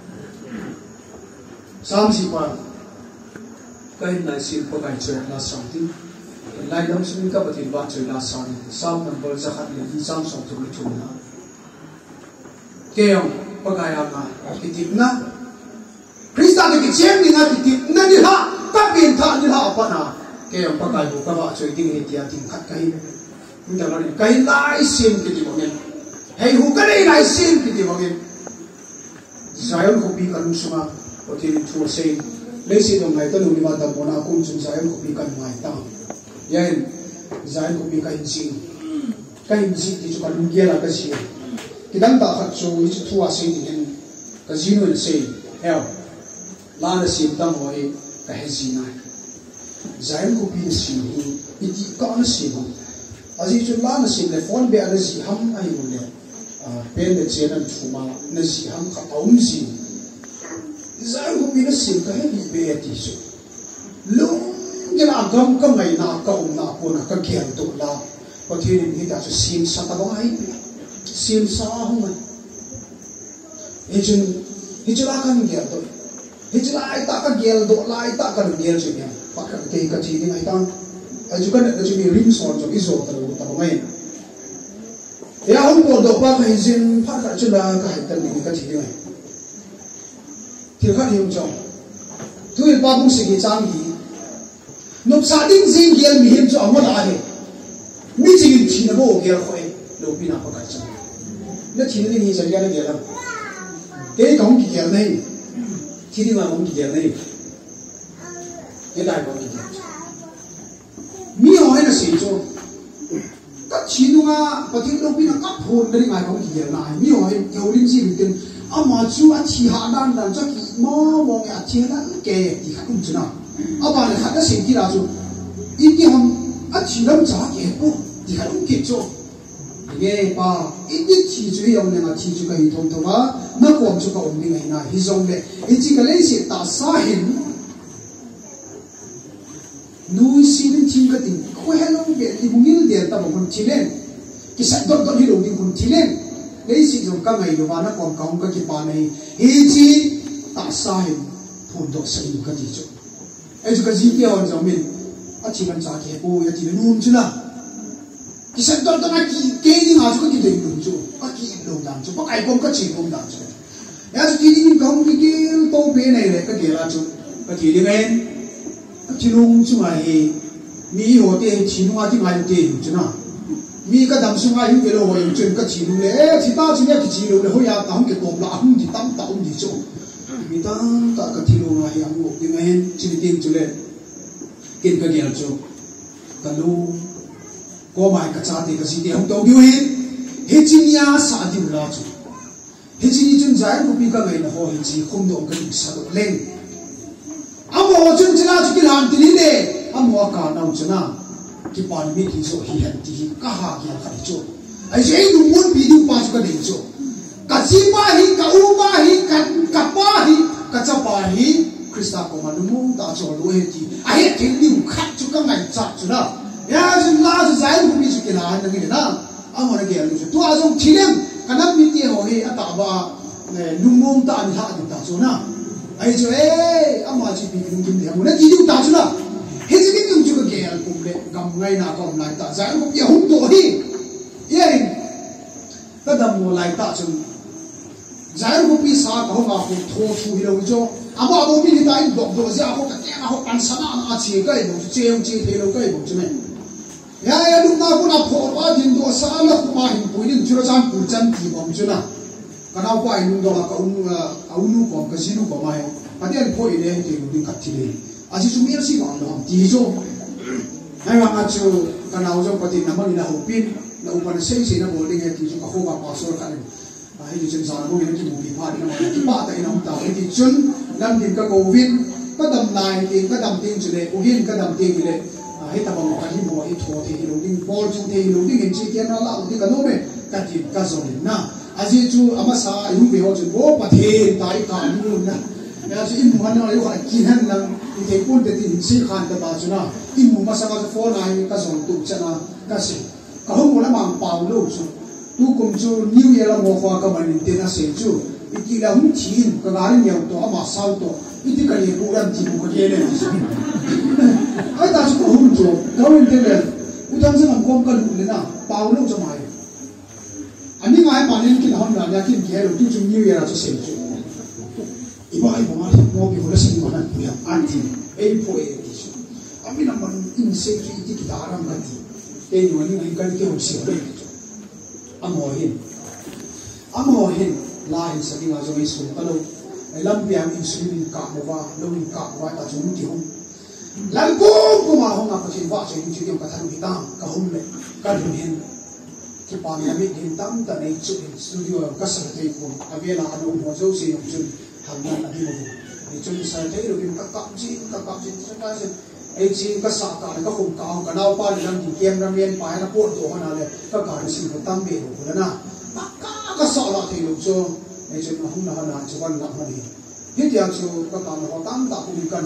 sam si pa cái này xin có cái chuyện là sáng tin lại năm sinh các bạn thì bạn chơi là sáng sam number ra khát liền sam sống thuộc về chúng nó kêu có cái nào mà cái tim na Krista cái chuyện này là cái tim na đi ha các biện thản đi ha apa na kêu có cái bộ các bạn chơi tiếng hết ya tiếng khát cái mình đâu là cái lại xin cái tim mình hay hú cái này lại xin cái tim mình Zion có bị cần suma có thể thua sen lấy xin đồng này tôi luôn đi vào tầm mona cũng chúng Zion có bị cần ngoài ta Yan, Zion có bị cái gì thì chúng ta luôn nghe là cái gì cái đăng ta phát số ít thua sen thì nên cái gì nữa sen heo là nó xin tâm hỏi cái gì này Zion có bị xin ít có nó xin không à gì chúng là nó xin để phone bé nó gì ham ai cũng để bên để chơi nó chủ mà nó gì ham cả ông gì Zion có bị nó xin cái gì bé thì chứ luôn cái là gom cái ngày nào cầu nào cô nào cái kiện tụ là có thể mình nghĩ là xin sao ta có ai xin sao không mà hết chứ là cái kiện tụ hết chứ là ai ta cái kiện tụ là ai ta cái kiện chứ nhỉ bắt cái gì này ta ai chú cái này chú bị ring son cho cái số tao ngay ya không có đồ ba cái gì phát ra chứ là cái tên này cái gì này thì khác nhiều chồng tôi ba cũng sẽ cái trang gì nộp sa đinh riêng kia mi hiểm cho ông là hết mi chỉ chỉ là bộ kia khỏi đâu bị nào có cái gì nó chỉ là cái gì cái này là cái công kia này chỉ đi mà công kia này cái đại công kia mi hỏi là gì cho các chị đúng à có thể đâu bị nào cắt hồn đấy ngay công kia này mi hỏi nhiều linh gì bình thường mà chú anh chỉ hạ đan cho kỳ mò mò nghe chỉ là kề thì không chứ nào bà này khát nó xin gì là chú ít cái hông chỉ làm trả kề cô thì không kịp cho nghe bà ít chỉ chú yêu này mà chỉ chú cái thông thông á nó còn chú cái ổn định này hi giống đấy ít chỉ cái lấy sự ta sa hình nuôi xin chỉ cái tình khỏe lắm vậy thì muốn yêu tiền ta muốn chỉ lên cái sản phẩm đó đi đầu đi muốn chỉ lên lấy sự dùng các ngày rồi mà nó còn có cái bà này hi chỉ ta sa hình phun đồ xây cái gì chứ ai chú cái gì kia hơn giống mình chỉ cần trả kẻ bố ya chỉ cần nuông chứ nào cái sản phẩm đó là cái gì mà chú có thể để nuông chú có cái nuông đàn chú có ai cũng có chỉ nuông đàn chú ya chú chỉ đi công cái tô bê này này cái gì là chú cái gì đi nghe chỉ nuông chú mà hi mi hồ tiền chỉ nuông thì ngay tiền chú nào mi cái đam sung ai cái lô hình chuyện cái chỉ nuông này chỉ ta chỉ nghe cái chỉ nuông này hồi ya tao cái cột là không thì tao không thì chú mi ta cái thì nuông này anh ngồi đi nghe chỉ đi tiền chú lên kinh cái gì chứ cái lu có mai cái cha thì cái gì thì không đâu điều hết chỉ nia sa thì là chứ hết chỉ chân trái của mình cái ngày nó hồi chỉ không đâu cái sa được lên amo chân chân là cái làm thì đi amo cả nào chân à cái bàn mi thì số hiện thì cả hà kia cái chỗ ai vậy đúng muốn bị đúng bao cái đấy chỗ cái gì ba hi cái u ba hi cái ba hi cái cha ba hi Krista ko manumung ta cho lo he ti a he ke liu khat chu ka ngai cha chu na ya chu la chu zai ku mi chu ke la na ngi na a mo na ge lu chu tu a jong thilem kanam mi ti ho he a ta ba numum ta ni ha du ta chu na ai chu a ma chi bi kin kin de mo na ji du ta chu na he ji kin chu ka ge al kum le gam ngai na ko lai ta zai ku ye hum to hi ye ta dam mo lai ta chu zai ku pi sa ka ho ma ko tho chu hi lo jo abo mi ni tai dok do ja ho ka ya ho pan sana na chi kai bo cheu chi the lo kai bo chme ya lu na ko na pho wa din do sa la ku ma hin pu ni chura chan pu chan ti bom chuna ka na ko ai nu do la ka un nu ko ka si nu ko mai pa tian pho i le ti lu din ka ti le a chi chu mi si wa lo ti jo ai wa ma chu ka na jo pa ti na ma ni na ho pin na u pa na sei sei na bo ding he ti chu ka ho ba pa so ka ni ai ti chen sa na mo ni ki mu bi pa ni na ki pa ta ina ta ti chun năm tiền cái covid cái đầm này tiền cái đầm tiền chủ đề của hiên cái đầm tiền này hết tập một cái hiên một ít thua thì đầu tiên ball chung thì đầu tiên hiện chỉ tiền nó là cái nôm này cái tiền cái rồi na à gì chú ama sa yung bị họ chụp bố bát tiền tại cả luôn na ya si imu han na yo khan kin han lang i te pun te tin si khan ta ba chuna imu ma sa ka phone ai ka song tu chana ka si ka hong la mang pau lo chu tu kum chu new year la mo khwa ka man te na se chu iki la hum thin ka garin yaw to ama sau to iti ka ni buran ti bu ka yele ai ta chu hum chu ka wen te le utan sang kom ka lu le na pau lo chu mai ani ngai pa nen kin hon na ya kin ke lo tu chu new year chu se chu iba ai ma mo bi ho la sin ma na ya anti ei po e ti chu ami na man in se ki ti ki ta ram ka ti ke ni wani ngai ka ke ho si ka chu amo hin la hin sa ki nga zo mai su ka lo ai lam piang in su ni ka mo wa lo ni ka wa ta chu ti hom lam ko ma ho na pa chi wa che ni chi ka than ki ta ka hom le ka du hin ki pa mi mi hin tam ta nei chu in studio ka sa te ko avela anu mo zo se yong chun hang na na mo ni chun sa te ro ki ka ka chi sa ka se ai chi ka sa ka ka khum ka nau pa ni lam ki kem ram yen pa na po to ha na le ka ka ni sin ko tam be ro ko na ka sa la te lo cho ai chen ma hum na na chu wan la ma ni hi ti ang chu ka ka na ko tam ta ku ni kan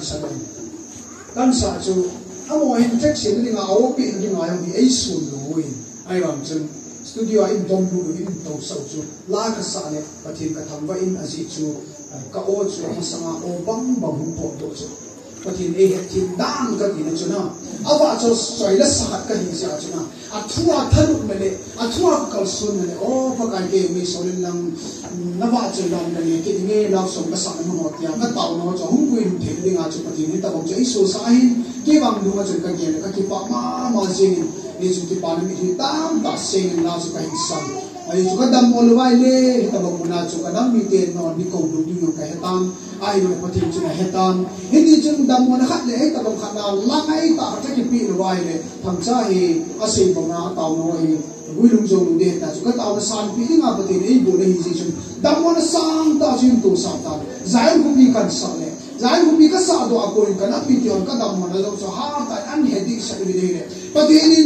sa chu amo hin tek se ni nga o pi ni nga yang ai su lo wi ai ram chen studio ai dom lu in to sa chu la ka sa le pathin ka tham wa in azi chu ka o chu ha sanga o bang bang hum po to chu pathin e het tin dang ka ni chu na awa chu soi la sa ka hi sa chu na athua thanu mele athua kal sun mele o pa ka ke mi solin lang na wa chu lang ne ke nge la som ka sa no hot ya ka taw no chu hum kuin the ding a chu pathin ni ta bong chu iso sa hin ke bang du ma chu ka ke ka ki pa ma jing ni chu ti pa ni mi tam ta sing la chu ka hin sam ai chu ka dam ol wai le ta bong na chu ka dam mi te no ni ko du ni ka hetam ai no pathin chu na hetam hindi chu dam mo na khat le ta bong khat na la ngai ta ta ki pi lo wai le thang cha hi a sei bong na taw no hi vui lung zo lu de ta chu ka taw na san pi nga pathin ei bo le hi ji chu dam mo na sang ta chu to sa ta zai ku pi kan sa le zai ku pi ka sa do a ko ka na pi tion ka dam mo na zo ha ta an he dik sa le le pathin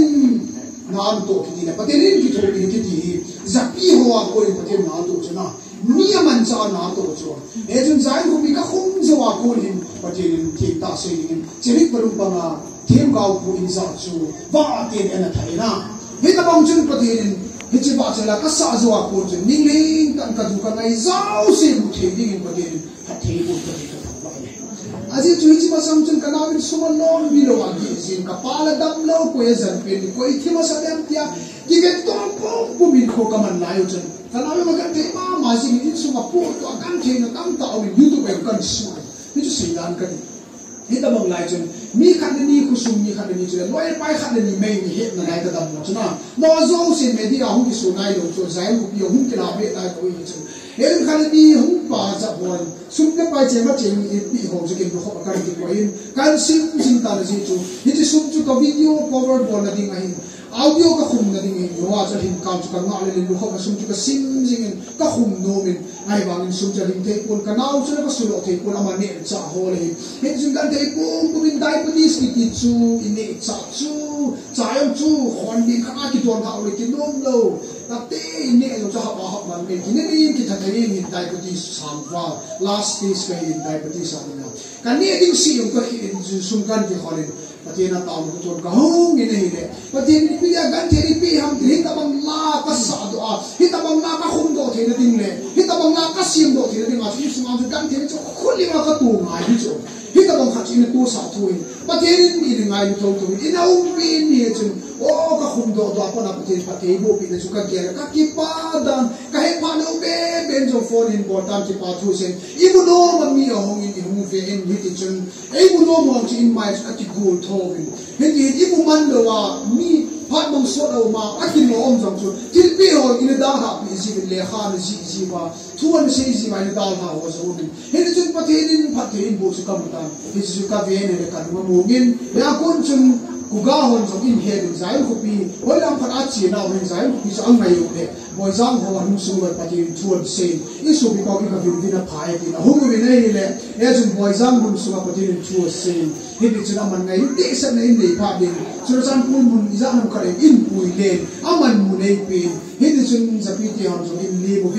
nan to ki ne pathin ki to ki ti zapi ho a ko pathin na to chu na nia man cha na to chu e jun zai ku pi ka khum zo a ko hin pathin ki ta se ni chiri parum pa nga thêm gạo của in sao chú và tiền anh thấy na hết ta bong chân có tiền hết chỉ bảo là các xã hội của chân ninh ninh cần cần dùng cái này giàu xem một thế đi có tiền hạt thế một cái gì đó vậy aje chú chỉ mà xong chân cái nào bên số lon bị lo anh gì cái pa là đâm lâu quay dần bên quay thì mà sao đem tia cái to bông của mình khó cầm anh lại chân cái nào mà cái thế mà gì mình số mà po to cái thế nó tăng tạo mình YouTube em cần sốนี่จะสิ่งนั้นกันนี่ตะบงไลจนมีขันนี่คุซุมมีขันนี่จนลอยไปขันนี่ไม่มีเหตุอะไรก็ตามหมดนะนอโซสิเมดีอาหุ่นที่สุนัยลงจนใจหุ่นที่หุ่นที่เราเวทได้ตัวอีกจนเห็นขันนี่หุ่นป่าจับวันซุ่มกันไปเจมาเจมีปีหงจะกินข้าวกันกินไว้การซิมตาเลยจูนี่จะซุ่มจุกับวิดีโอ cover บอลนั่นเองไงaudio ka khum na ding yowa cha hin kam chu ka nga le lu kho ka sum chu ka sim jing ka khum no min ai bang sum cha ling te pon ka naw chu ka su lo te pon ama ne cha ho le he jing dan te pon ku min dai police ki chu in ne cha chu cha yam chu khon bi kha ki ton ha le ki nom lo ta te ne lo cha ha ha man me ki ne ni ki tha thai ni dai police sam wa last piece ka in dai police sa na ka ne ding si yung ka in sum kan ki khole patena taw ko ton ka hong ine hile paten ni piya gan theri pi ham thri ta bang la ka sa do a hi ta bang la ka khum do thei na ding le hi ta bang la ka sim do thei na ding a chi sum am gan theri cho khuli ma ka tu ngai hi cho hi ta bang khat in tu sa thui paten ni ni ngai ni tho tu ina um pi ni chu o ka khum do do pa na paten patei bo pi na chu ka ge ka ki pa dan ka he pa no be ben jo phone in bo tam chi pa thu sen I bu no ma mi a hong in hung ve en hi ti chun ei bu no mo chi in mai ka ti gul thovin he ti I bu man lo wa mi phat bang so lo ma a kin no om jong chu til pi ho in da ha pi si le kha ni si wa thu an se si mai da ha ho so ni he ti chun paten in paten bo chu kam ta he chu ka ve ne le kan mo ngin ya kun chun kuga hon so in he din zai ko pi oi lam phat a chi na wen zai ko pi sang mai yo le boy zang ho an su wa paten chuan se I su bi ko ki ka vin na phai ki na hung vi nei le e chun boy zang bun su wa paten chuan se he ti chun aman ngai te sa nei nei pha din chu chan pun mun I za nam ka in pui le aman mu nei pi he ti chun za pi ti hon so in le mo vin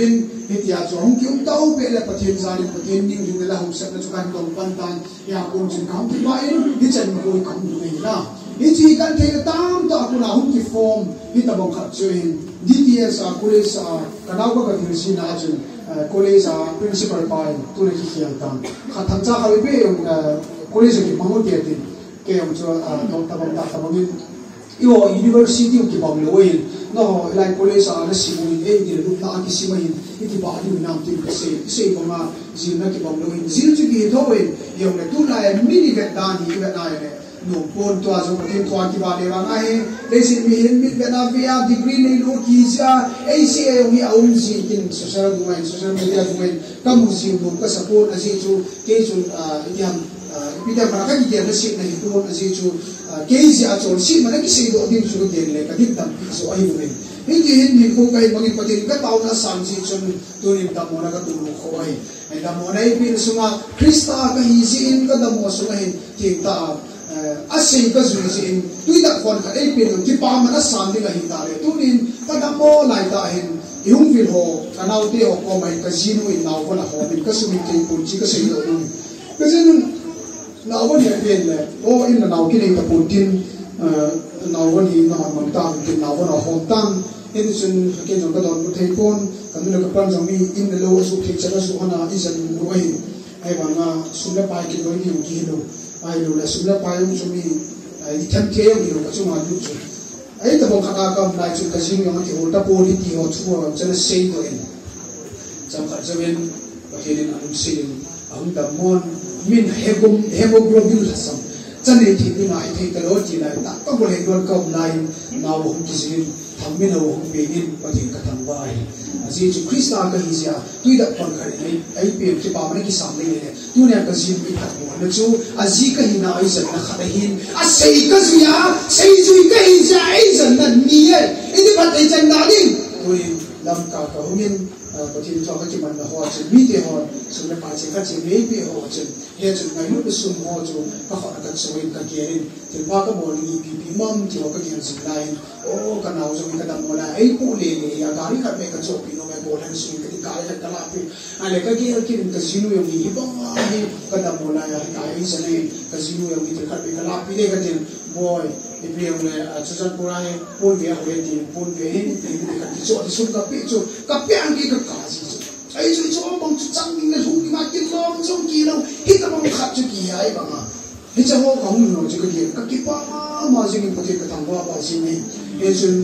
hetia cho hong kiung tau pe le pathian zani pathian ning ring la hong sat na chu kan tong pan tan ya kon chin kam ti ba in hi chen ko kam du nei na hi chi kan the tam ta ku na hong ki form hi ta bong khat chuin DTS a college a kanau ka ka si na chun college a principal pai tu le ki hian tam kha tham cha kha be yong college ki mango ti ti ke yong chu dong ta bong ta bong in iwo university ki bang lo in no lai college a na si mu in e di lu ta ki si ma in ki ba di nam ti ka se bang ma ji na ki bang lo in ji chu ki tho in yong le tu lai mini ve da ni ve na ne no pon to azo tin to ki ba le rang ai le sin mi hin mi ve na via degree nei lo ki ja ai si e wi aum si tin social media duai ka mu si no ka support a si chu ke chu yam pida para ka ki na si na hi to a si chu ke si a chon si ma na ki si do din chu ke le ka dik dam so ai du hindi hindi ko kay maging patin ka tao na sam si chun tunin ta mo na ka tulo ko ai ai da mo na ipin sunga Krista ka hisin ka da mo sunga hin ti ta asing ka zuisin tuida kon ka ipin ti pa man sam di ka hindare tunin ka da mo lai ta hin yung vil ho kanau ti ho ko mai ka sino in naw ko na ho bin ka sumi ti pun chi ka sei do nun kasi nun naw ko ni pen le o in na naw ki ni ka pun tin naw ko ni na man ta tin naw ko na ho tan in sun ke jong ka don thei pon kan na ka pan jong mi in the low su ke chara su ana isan ruai ai ba nga sumna pa ki do ni ki lo ai lo la sumna pa yung su mi ai tham ke yung lo ka chu ma du chu ai ta bong ka ka lai chu ka jing yung ti ho ta po ni ti ho chu wa chana sei do en cham kha jawen ba helin an sei ang da mon min hemoglobin lasam chane thi ni ngai thei ta lo ti lai ta ka bo le don ka lai na wo hum ki jing thangmin ho hum pe in pathing ka thang vai aji chu Krista ka hi sia tuida pon khari nei ai pe ki pa mane ki sam le ne tu ne ka jin bi khat mo na chu aji ka hi na ai san na khat hin a sei ka zia sei zui ka hi ja ai san na ni ye idi pat ai chan da din tu lam ka ka humin pathin cho ka ki man na ho chu mi te ho sun na pa che ka che me pe ho chu he chu ngai lu sum ho chu ka kha ka chu in ka ke rin til pa ka mo ni pi pi mam ti ho ka ki sin lai o ka na zo ka da mo na ai pu le le ya ga ri ka me ka chu pi no me bo lan su ka ti ka ya ka la pi ale ka ki ki ka sinu yo ni ba hi ka da mo na ya ka ai sa le ka sinu yo ni ti ka pi ka la pi le ka tin boy e pi yo le a chu san pu rai pun ve ho ye ti pun ve hin ti ka ti chu ti su ka pi ang ki ka ka si ai chu chu bang chu chang ning na hu ki ma ki long chung ki lo hi ta bang khat chu ki ai ba ma hi cha ho ka hum no chu ka ki pa ma jing pa ti ka tang wa ba si ni e chun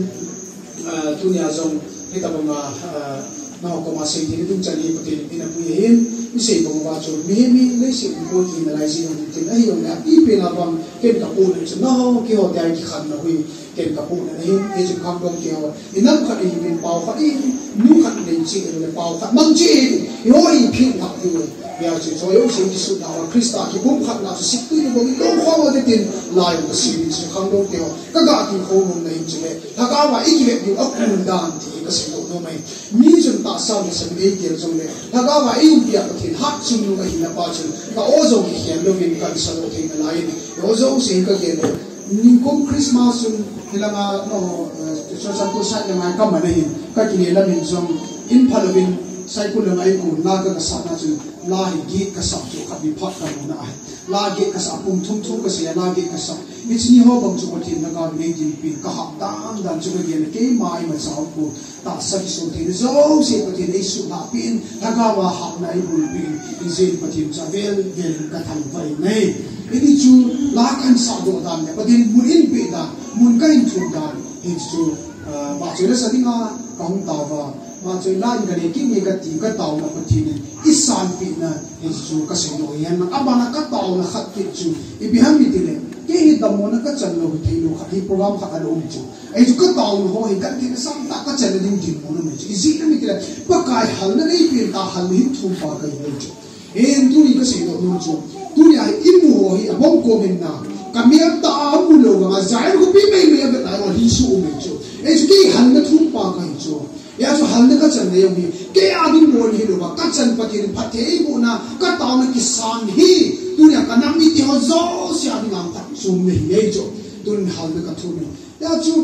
tu nya zong hi ta bang na ko ma sei ti tung chani pa ti ni na pu ye hin ni sei bang wa chu mi le sei ko ki na lai si ni ti ai yo na pi pe na bang ken ka pu ni chu na ho ki ho dai ki khan na hui ken ka pu na hin e chu kham dong ki ho inam kha ni bin pau kha ni nu kha ni chi le pau kha mang chi yo i phi na hu ya chu so yo sei ki su na wa Krista ki bum kha na su tu ni bang lo kho wa de tin lai ko si ni chu kham dong ki ho ka ga ki ho mun na hin chi le ta ka wa i ki le ni ak mun dan ti ka se no mai mi chun ta sa ni sa be ki zo le ta ka wa i u pia ka tin hat chung lu ka hin na pa chun ka o zo ki hian lo vin ka sa lo thei na lai ni yo zo se ka ke lo ni kom Christmas sun hilanga no so sa ko sa nga ka ma nei ka ki ne la min zong in phalovin sai ko lang ai ko na ka sa na chu la hi gi ka sa chu ka bi phat ka na ai la gi ka sa pum thum thum ka se la gi ka sa it's ni ho bang chu ko tin na ga nei ji pi ka ha dang dan chu ge ne ke mai ma sa ko ta sa ki so tin zo se ko tin ei su na pin ta ga wa ha na ai bul pi in se ko tin cha vel ka thang vai nei ini chu la kan sa do dan ne pa din mun in pe da mun ka in thum dan in chu ma chu le sa dinga ka hum ta wa ma chu la in ga ne ki ne ka ti ka taw na pa tin isan pi na in chu ka se do yan ma aba na ka taw na khat ki chu i bi ham mi dile ke hi da mo na ka chan lo thei lo kha hi program kha lo chu ai chu ka taw no ho hi ka ti sam ta ka chan ding din mo na me chu i zi na mi kila pa kai hal na nei pi ta hal ni thum pa ka hi chu en tu ni ka se do no chu tu ni ai imu ho hi abong ko min na kamia ta mu lo ga zai ko pi mai me ga na ro hi su me chu e chu ki han na thum pa ka hi chu ya chu han na ka chan ne yong hi ke a din mo hi lo ka chan pa tin pha the mu na ka ta na ki san hi tu ni ka nam ni ti ho zo sia ni ngam ta su me ye chu tu ni han na ka thu ni ya chu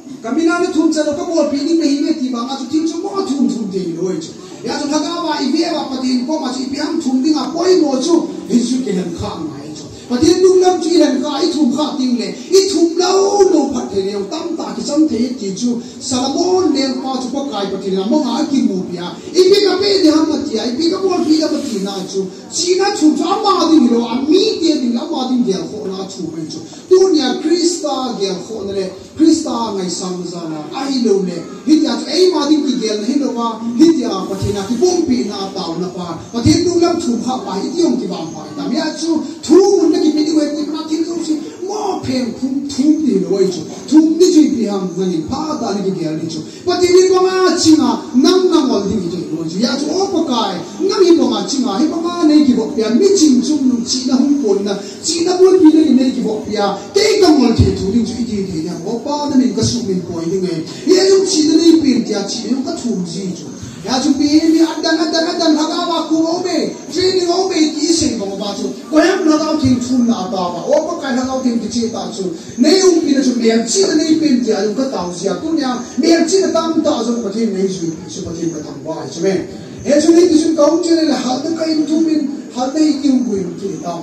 Kamina na thum chalo ka bol pini me hi ti ba nga chu tin chu mo thum de loi chu ya chu thaga wa I ve wa patin ko ma chi piam thum ding a poi mo chu hi chu ke han kha mai chu patin dung lam chi han ka I thum kha ting le I thum lo lo phat the le tam ta ki sam the ti chu Salomon le pa chu pa kai patin na mo nga ki mu pia I ve ka pe de ham ma ti I ve ka bol pi da pa ti na chu chi na chu cha ma ding lo a mi de ding la ma ding de ho na chu mai chu dunia Krista ge ho ne Krista ngai samzana ai lo ne hitya ai ma ding ki gel ne lo wa hitya pathina ki pompi na taw na pa pathin dung lam thum kha pa idiom ki bam pa ta mya chu thu mun ne ki mi we ki na tin so si mo phem khum thum ni lo chu thum ni chi pi ham ngani pa ta ni ki gel ni chu pathin ni ko ma chinga nang nang ol ding ki lo chu ya chu o pa kai ngam hi ko ma chinga hi pa ma ne ki bo pya mi ching chung nu chi na hum pon na chi na bol pi ne ki bo pya ke ka mol the thu ding chu I ti ne ya pa na min ka su min ko ni nge ye yung chi na ni pin tia chi yung ka thum ji chu ya chu pi mi adan ha ga ba ku o be training o be ki sing ko ba chu ko yam na ga thing thum na ta ba o pa ka na ga thing ti chi ta chu ne yung pi na chu me chi na ni pin tia yung ka taw sia tu nya me chi na tam ta zo pa thi nei chu chu pa thi ka tham ba chu me e chu ni ti chu kaung che le ha ta ka in thu min ha ta I kim bu in ki ta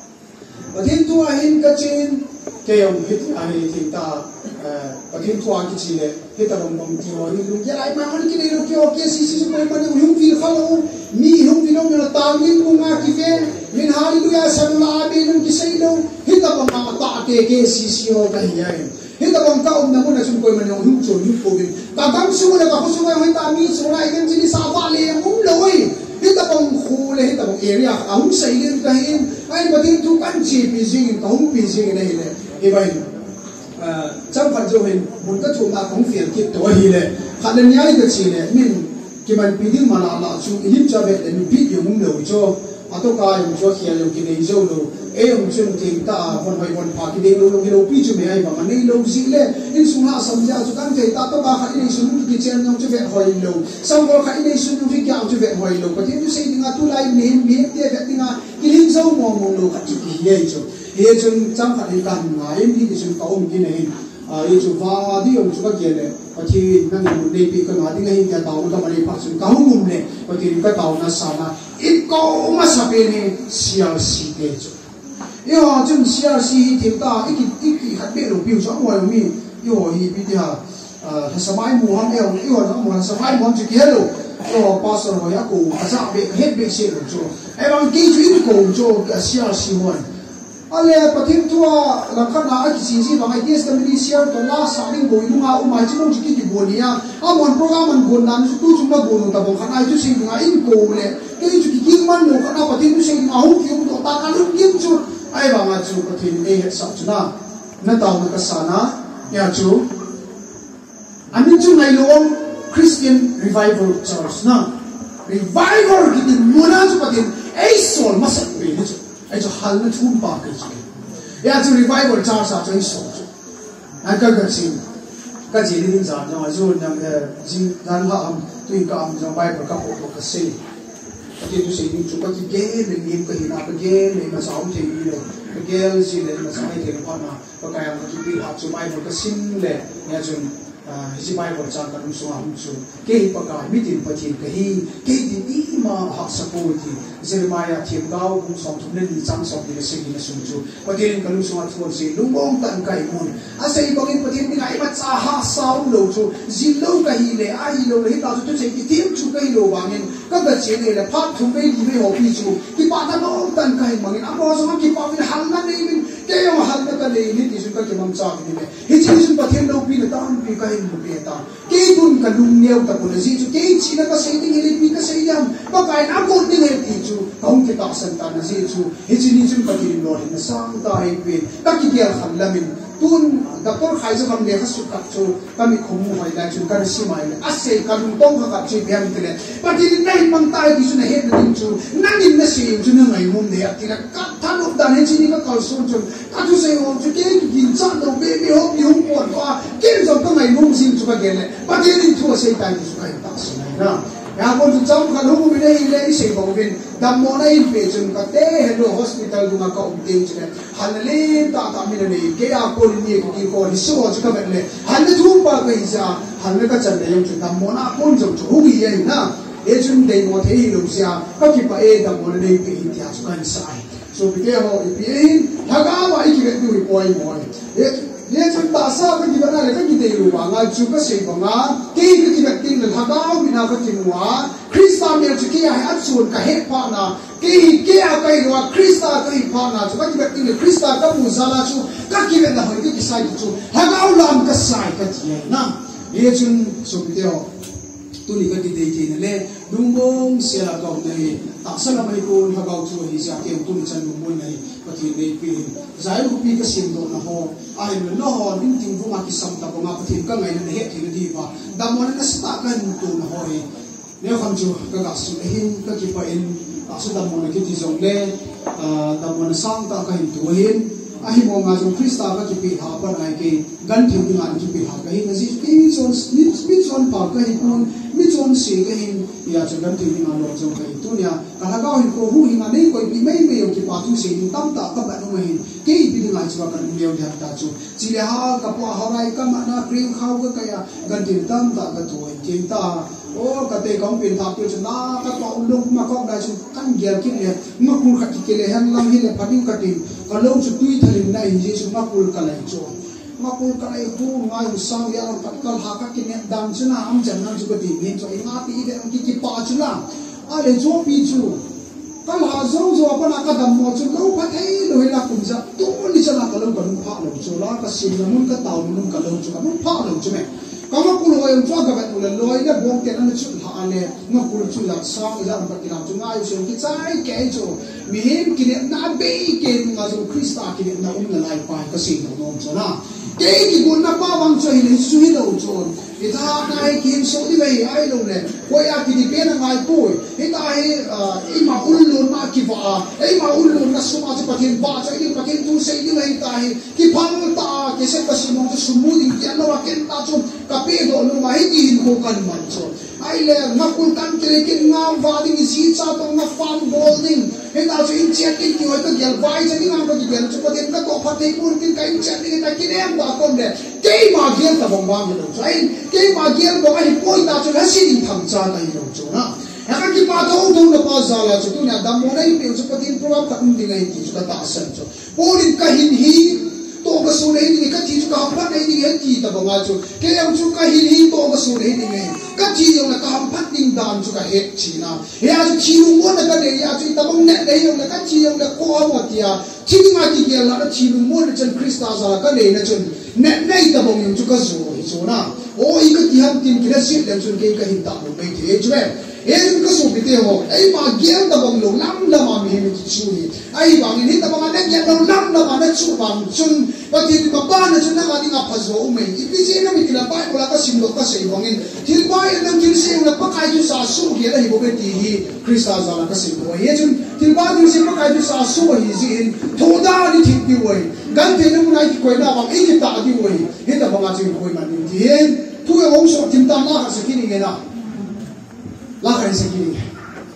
pathin tu a hin ka chin ke yong hit ani thing ta pathin tu a ki chi le hit a bom ti o ni lu ya ai ma han ki le lo ki o ke si ko ma ni hum fi khalo mi hum fi no na ta min ku nga ki ve min hallelujah sallallahu alaihi ki sei lo hit a bom ma ta ke si o ka hi ai hit a bom ka na mo na sun ko ma ni hum chu ni ko bin ka gam su le ka ho su ai ta mi su na i ji sa va le hum lo oi hita bang khule hita bang area ahum sailin kahin ai batin tu kan chi pi jing ka hum pi jing nei le e bai cham phan jo hin mun ka thum na kong fiel ki to hi le khalan nyai ka chi le min ki man pi ding mala la chu him cha be le pi yu mum lo cho ato ka yu cho khial lo ki nei zo lo e um chung ting ta von hoi von pa ki ding lo ki lo pi chu me ai ba nei lo ji le in sung ha sam ja chu kan kai ta to ka kha nei sun ki chen nyong chu ve hoi lo sam go kha nei sun vi kya chu ve hoi lo pa ti tu sei ding a tu lai ne mi te ve ding a ki ling zo mo mo lo ka chu ki ye chu ye chung cham kha ni kan ngai ni ki chung ka um ki nei ye chu va di om chu ka ge le pa ti nang mu nei pi ka na ding ai ya ta ka ma ni pa chu ka hum mum le pa ti ka ta na sa na in ko ma sa pe ni sia si ke chu yo chung sia si ti ta iki hat be lo pi chu mo mi yo hi bi dia samai mu ham el yo na mo samai mu chu ke lo yo pastor ho ya ko asa be het be se lo chu e bang ki chu in ko chu sia si ho ale pathim tua lakha na ki si si ba yes community share to la sa ring bo lu nga umai chu chu ki bonia amon program an gon nan chu chu na gon ta bo khana chu sing nga in ko le ke chu ki man no khana pathim chu sing nga hu ki to ta ka lu kim chu ai ba ma chu pathim e het sa chu na ta na ka sana ya chu amin chu nai lo Christian Revival Church na revival ki din muna chu pathim ai sol masak be chu ai cho hal na thum pa ke chu ya chu revival cha sa chu so chu na ka chi ka ji ni za na zo na ji dan ha am tu ka am jo bible ka ko ka se ti tu se ni chu ka ki ge le ni ka hi na ka ge le ma sa um the ni le ka ge si le ma sa ai the pa na ka ka am chu bi ha chu bible ka sin le ya chu hisi bible cha ka nu so am chu ke pa ka mi tin pa tin ka hi ke din ni ma ha sa ko ti Jeremiah thiam gao kum som thum ne ni chang som ni se ni sum chu pa tin ka nu so at phone se lungong tan kai mun a sei bangin pa tin ni ai ma cha ha sau lo chu zin lo ka hi le ai lo le ta chu se ki tim chu kai lo bangin ka ga che ne le phat thum be ni me ho pi chu ki pa ta no tan kai mangin a mo so ma ki pa min hal na nei min ke yo hal na ka le ni ti su ka ki mam cha ni me hi chi sun pa tin lo pi na tan pi kai mu pe ta ke dun ka lung neu ta ko le ji chu ke chi na ka sei ding le pi ka sei yam ka kai na ko ni le ti chu kaung ki ta san ta na ji chu hi chi ni sun ka ki lo ni sang ta hai pe ka ki ger khan lamin tun doctor khai zo kam le ka su ka chu ka mi khom mu hai la chu ka si mai le ase ka lung tong ka chi biam ti le pa ti nai mang tai ki su na he na din chu na din na si chu na ngai mum de ti la ka tha no da ne chi ni ka ka su chu ka chu se ho chu ke ki cha no be be ho bi hum ko to a ke zo ka ngai mum sin chu ka ge le pa ti ni thu se tai ki su ka ta si nai na ya kon chu cham kan hu mi nei le se bo bin dam mo nei pe chun ka te hello hospital du ma ka um te chne han le ta mi nei ke a ko ni ki ko ni so chu ka le han le thu pa ka isa han le ka chan le yong chu dam mo na kon chu hu gi ye na e chun dei mo the hi lu sia ka ki pa e dam mo nei pe hi tia chu kan sai so bi ke ho i pi ha ga wa i ki ke tu i poi mo ye chun ta sa ka ki ba na le ka ki dei lu ba nga chu ka se ba nga ke ki ka tin le ha ga mi na ka tin wa Krista mi chu ki ai at sun ka he pa na ke a kai wa Krista ka hi pa na chu ka ki tin le Krista ka mu za la chu ka ki ve na ho ki sai chu ha ga lam ka sai ka ti na ye chun so bi te tu ni ka ti dei ti le lung bong se la ka nei ta sa la mai ko ha ga chu hi sa ke tu ni chan lu mo nei ka ti dei pi zai lu pi ka sim do na ho ai no ho nin ting vu ma ki sam ta ko ma pa thi ka ngai ne he ti di ba da mo na sta ka ni tu na ho e ne kham chu ka ga su hin ka ki pa in ta su da mo na ki ti zong le da mo na sang ta ka hin tu hin ahi mo nga jong Krista ka ki pi ha pa nai ke gan thiu ni ngan ki pi ha ka hi na ji ki chon mi chon pa ka hi kun mi chon se ka hin ya chu gan thiu ni ngan lo jong ka hi tu nya ka la ga hin ko hu hi nga nei ko pi mai me yo ki pa tu se ni tam ta ka ba no hin ke pi ni ngai chu ka ni yo dia ta chu chi le ha ka pa ha rai ka ma na krim khau ka ya gan thiu tam ta ka tu hin ta o ka te kong pin thap chu na ka ko lung ma ko da chu kan ger ki le ma kun kha ki le han lam hi le phating ka tin ka lo chu tui thalin na in je chu ma kul ka lai chu ma kul ka lai hu ngai u sang ya ka kal ha ka ki ne dam chu na am jan na chu ka ti ni chu nga pi de ki pa chu na a le zo pi chu kal ha zo zo pa na ka dam mo chu lo pa thei lo la kum za tu ni cha na ka lo ka nu pha lo chu la ka sim na mun ka taw mun ka lo chu ka mun pha lo chu me kama kul ho yong chwa ka ba ul loi le bom ke na chu ha ne nga kul chu la sang ila ba ki na chu ngai chu ki chai ke chu mi him ki ne na be ke nga chu Krista ki ne na na lai pa ka si no nom chu na ke ki gun na pa wang chu hi su hi lo chu i tha kai ki so di bai ai lo le ko ya ki di pe na ngai ko i ta hi i ma ul lo ma ki va ai ma ul lo na su ma chu pathin ba cha i pathin tu sei di bai ta hi ki phang ta ke se ka si mo chu su mu ding ya lo wa ken ta chu ka pe do lo ma hi ki ko kan man chu ai le na kul kan ke kin nga va ding si cha to na fan bol ding he ta chu in chet ki hoi ka gel vai cha ni nga ka gel chu pathin ka to phat nei kur kin ka in chet ni ta kin em da kom de ke ma gel ta bong bang lo chu ai ke ma gel bo ai poi ta chu ha si ding tham cha ta hi lo chu na ha ka ki pa do na pa za la chu tu na dam mo nei pe chu pathin program ta um ding ai ki chu ka ta san chu polin ka hin hi to ka su nei ni ka thi chu ka phat nei ni he ki ta bong a chu ke am chu ka hin hi to ka su nei ni ngai ka thi yo na ka phat ding dan chu ka he chi na he a chu chi lu mo na ka nei ya chu ta bong ne nei yo na ka chi yo na ko a mo tia chi ni ma ki ge la na chi lu mo na chen Krista za ka nei na chun ne nei ta bong yo chu ka su hi chu na o i ka ti ham tin ki na sit lem chun ke ka hin ta mo mai the chu e chun ka su bi te ho ai ma gel ta bong lo lam la ma mi mi chu ni ai ba ni ta bong na ge lo lam la ma na chu bang chun ba ti ba ba na chun na ma ni nga pha zo mai i pi je na mi ki la ba ko la ka sim lo ka sei bong in til ba i nam til se na pa kai ju sa su ge la hi bo be ti hi Krista za la ka sim bo ye chun til ba ni se pa kai ju sa su hi ji in tho da ni thik pi wai gan te na mu nai ki koi na bang i ki ta di wai he ta bong a chu koi ma ni ti he tu e ong so tim ta na ka se ki ni ge na la ka se ki ni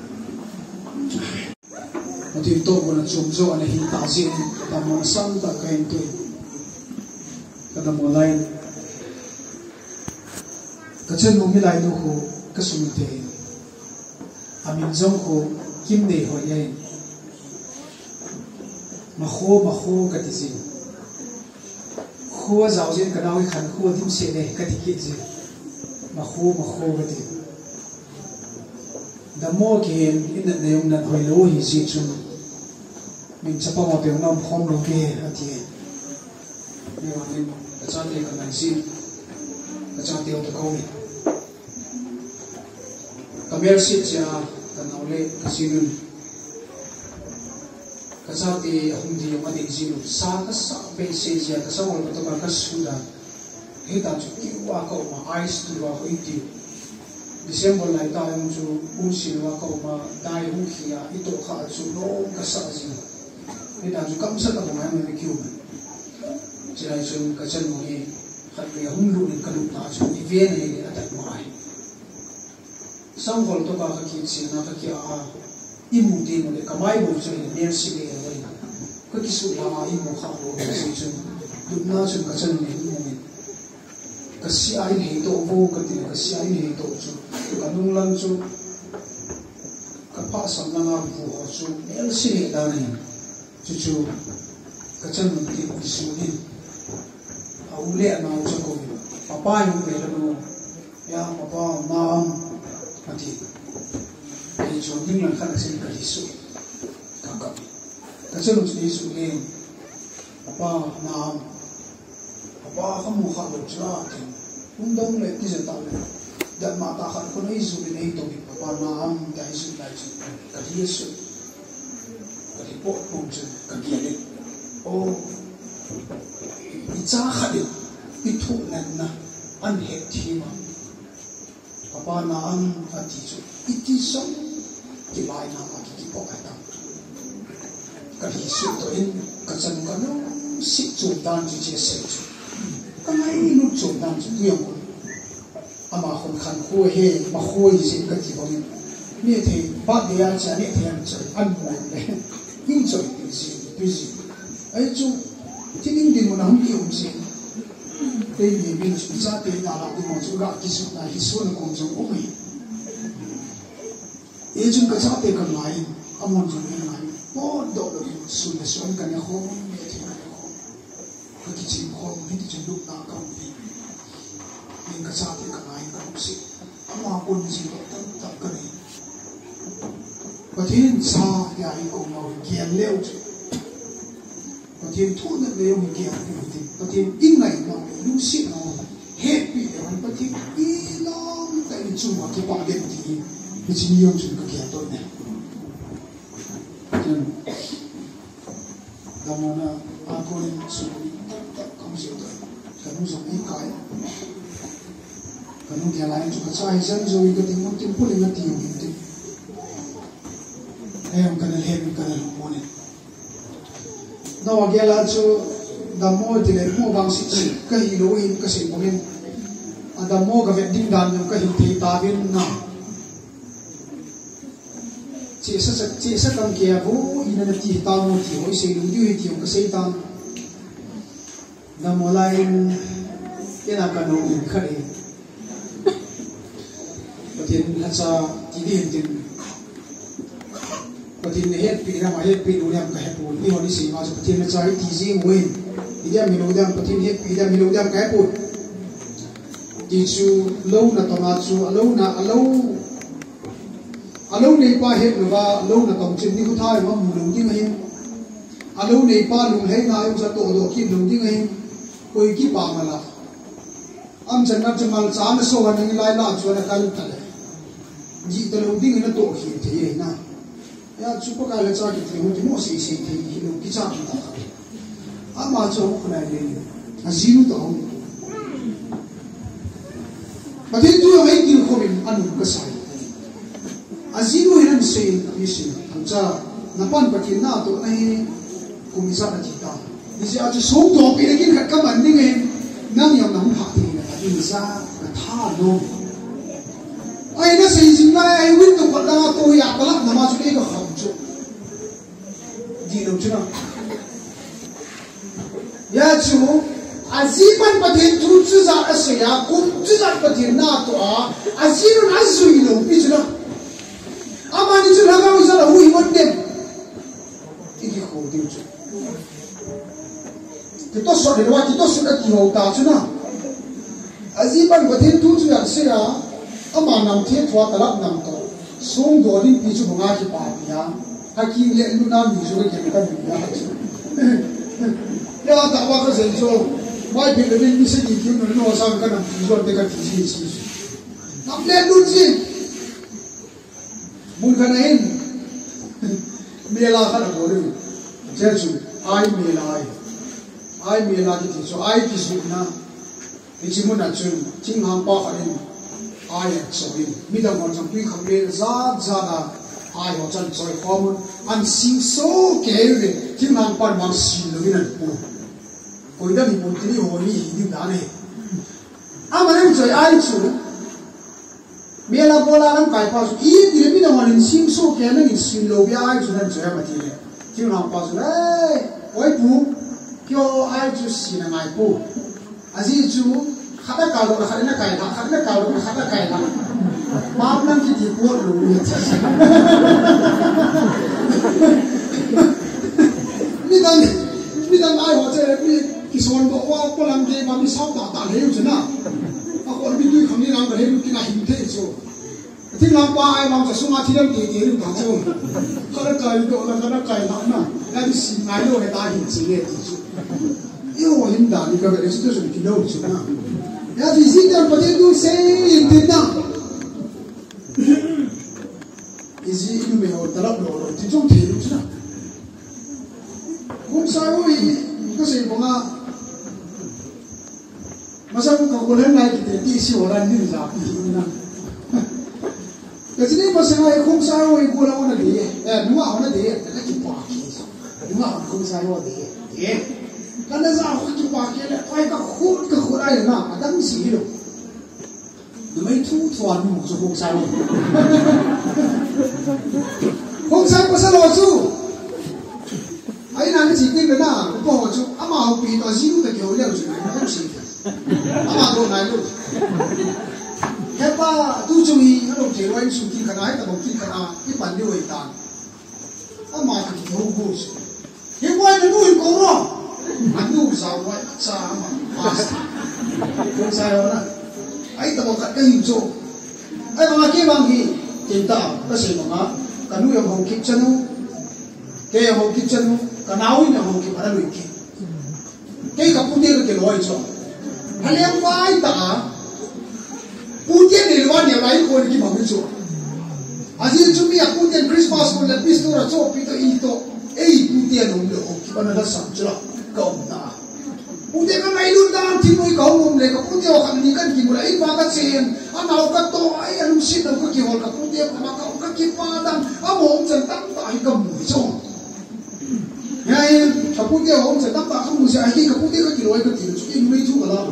ti to ko na chum zo ana hin ta sin ta mo sang ta ka hin tu ka mo lai ka chen mo mi lai no ko ka sum te amin zong ko kim ne ho ye ma kho ka ti sin kho zao jen ka na wi khan kho tim se ne ka ti ki ji ma kho ka ti da mo ki in na yong na hoi lo hi si chun mình chấp vào tiếng nam không được nghe là thì nhưng mà mình cái cha tiền cái này xin cái cha tiêu được không cái miếng xin cha cái nào lấy cái xin cái cha thì không đi mà đi xin sa cái sa bên xin cha cái sa hồi cái cái sudah hết ta chụp kêu qua cậu mà ice tu vào cái gì December lại ta em chú uống xin qua cậu mà đại uống kia ít tổ khá chú nó cái sa gìนี่ตามจุดกำสักกับผมไม่ไปคิวมันจะได้ชนกระชันมวยขัดเรียหุ่นลุ่นกระดูกตาชนอีเวนต์นี่อัตโนมัติ sang hol to ka ki chi na ka ki a imu ti mo le kamai bo chu ne si le ai ka ki su la imu kha bo si chu du na chu ka chan ne mu ne ka si ai ne to bo ka ti ka si ai ne to chu ka nung lan chu ka pa sam na na bu ho chu ne si le da ne chu chu ka chan ne ti ki su ne a u le na chu ko papa yung pe lo ya papa mam ati ai chu ding lan kha sin ka li su ka chan chu su ne papa mam papa kamu kha lo cha ti undang le ti ta le dan ma ta khan ko nei su ne to bi papa mam ta su la chu ka li su ka li po po chu ka ki le o i cha kha de i thu nan na an he thi ma papa mam ati chu i ti so ki lai na ma ki po ka ta ka li su to in ka chan ka no si chu dan chu che se chu ka ngai nu chu dan chu tu yang ama khon khan kho he ma khoi sin ka ti bo ni the ba de ya cha ni the an chu an mo le in chu ti si tu si ai chu ti ning din mo na hum ki hum si te ni bin chu cha te na la mo chu ga ki su na hi su na kong chu o mai e chu ka cha te ka lai amon chu ni mai po do do su na su an ka ne kho ni ti na kho ka ki chi kho ni ti chu lu na ka ni in ka cha te ka lai ka si ama pun si do ta ka ni Patin sa ya i ko mo kian leo chu patin thu na leo mi kian ni patin in nai no lu si no happy and patin i long ta ni chu ma ki pa gen ti ni chi ni yong chu ka kian to ne da mo na a ko ni su ta kom si to ka nu so ni kai ka nu kia lai chu ka sai san zo i ka ti mo ti pu ni na ti ni ti em kana hem kana mo ne no ge la chu da mo ti le mo bang si chi ka hi lo in ka si mo len a da mo ga ve ding dan ka hi ti ta bin na chi sa kan ke bo ina na ti ta mo ti ho se lu yu ti ka se ta da mo lai ke na ka no in kha re patin la cha ti din tin patin ne het pi ra ma het pi lu yam ka he pu ni ho ni si ma so patin na cha ti jing wen idia mi lo dam patin het pi da mi lo dam ka he pu ti chu lo na to ma chu alo nei pa het lo ba lo na tong chin ni ku thai ma mu lo ding hai alo nei pa lu hai na yu sa to do ki lo ding hai koi ki pa ma la am chan na chamal cha na so wa ni lai la chu na kal ta le ji to lo ding na to hi the na ya chu ko ka la cha ki the ho ti mo si si the hi lo ki cha ta ama cho ko na le a ji lu to pa tin tu ai ki ko min anu ka sai Azimu hinan say mission amcha napan pakin na to ai kumisa na kita isi aja song to pi lekin khat ka man ning em nang yam nam ha ti na insa na tha no ai na sei jing na ai win to pala to ya pala na ma chu ke ka kham chu di lo chu na ya chu azipan patin tu chu za asya kum chu za patin na to a aziru na zui lo pi chu na amani chu la ga usa la hui mon dem iki ko dim chu ti to so de wa ti to so da ti ho ta chu na aziban patin tu chu ya sia ama nam the thwa ta lak nam to sung do din pi chu nga ki pa ya ha ki le lu na mi chu ke ka ni ya chu ya ta wa ka zen chu mai pi le ni se ni ki no sang ka na pi zo de ka ti ji nam le lu ji mun kana in mela kana boru jesu ai mela ki so ai ki su na ki mun na chu ching ham pa kharin ai so in mi da mon chang pi kham le za na ai ho chan choi khomun an sing so ke le ching ham pa mang sin lo min pu ko da ni mun ti ho ni di da ne amane choi ai chu mela bola kan kai pa su I dire mi na wanin sim so ke na in sim lo bia ai chu nan joya ma ti le chu na pa su oi pu kyo ai chu si na ngai pu azi chu khata ka lo khata na kai na khata ka lo khata kai na map nan ki ti po lo ni mi dan ai ho che mi ki son bo wa ko lam de ma mi sau ta ta le chu na a ko mi tu kham ni ram ka le ki na him the chu ti lam pa ai ma cha sunga thi ram ti ti ru ta chu khara kai do na khara kai na na mi si ngai lo he ta hin chi le ti chu yo him da ni ka be su chu ki lo chu na ya ji si dan pa de du se in ti na izi inu me ho tarap lo ti chu ti ru chu na kung sa ui kasi mga masang kakulan na kita di si orang ni sapi na kasi ni masang ay kung sa ui kulang ko na di nunga ako na di nakipaki nunga ako kung sa ui di kada sa ako nakipaki ay kakulay na madang silo na may tutuan mo sa kung sa ui kung sa ui pasaloso ai na cái gì cái đó cũng có chút ama học bị đó xíu cái kiểu liệu rồi không xí ama đồ này luôn cái ba tu chung hi cái đồ chế loài suy cái này cái đồ kia cái nào cái bản điều ấy ta ama cái kiểu hú cái quay nó nuôi cổ rồi anh nuôi sao quay sao mà không sai đâu đó ai tao một cái hình số ai mà cái bằng gì tiền ta cái gì mà cái nuôi học kịp chân không cái học kịp chân không cái nào nó học kịp ở đây kịp cái cặp phụ nữ cái lối cho anh em vai ta phụ nữ này là nhiều lạiคนที่มาไม่ชัวอาจจะช่วงนี้phụ nữคริสต์มาสคนละพิสตัวชอบพิตัวอีโตเอ้ยphụ nữนุ่มเด็กที่มันน่าสั่งจ้ะก็น่าphụ nữก็ไม่รู้ด้านที่มือเขามุ่งเลยกับphụ nữเขานี่กันกี่โมงไอ้บ้าก็เชียนอันเอาก็โตไอ้อันนู้นสิเราก็กี่วันกับphụ nữมาเขาก็กี่ป้าดังอ่ะมองจนตั้งตายกับมือช่องไงกับผู้เดียวผมจะตั้งตาข้างมือเสียไอ้กับผู้เดียวก็กี่ร้อยก็กี่ชุดยังไม่ถูกกันแล้ว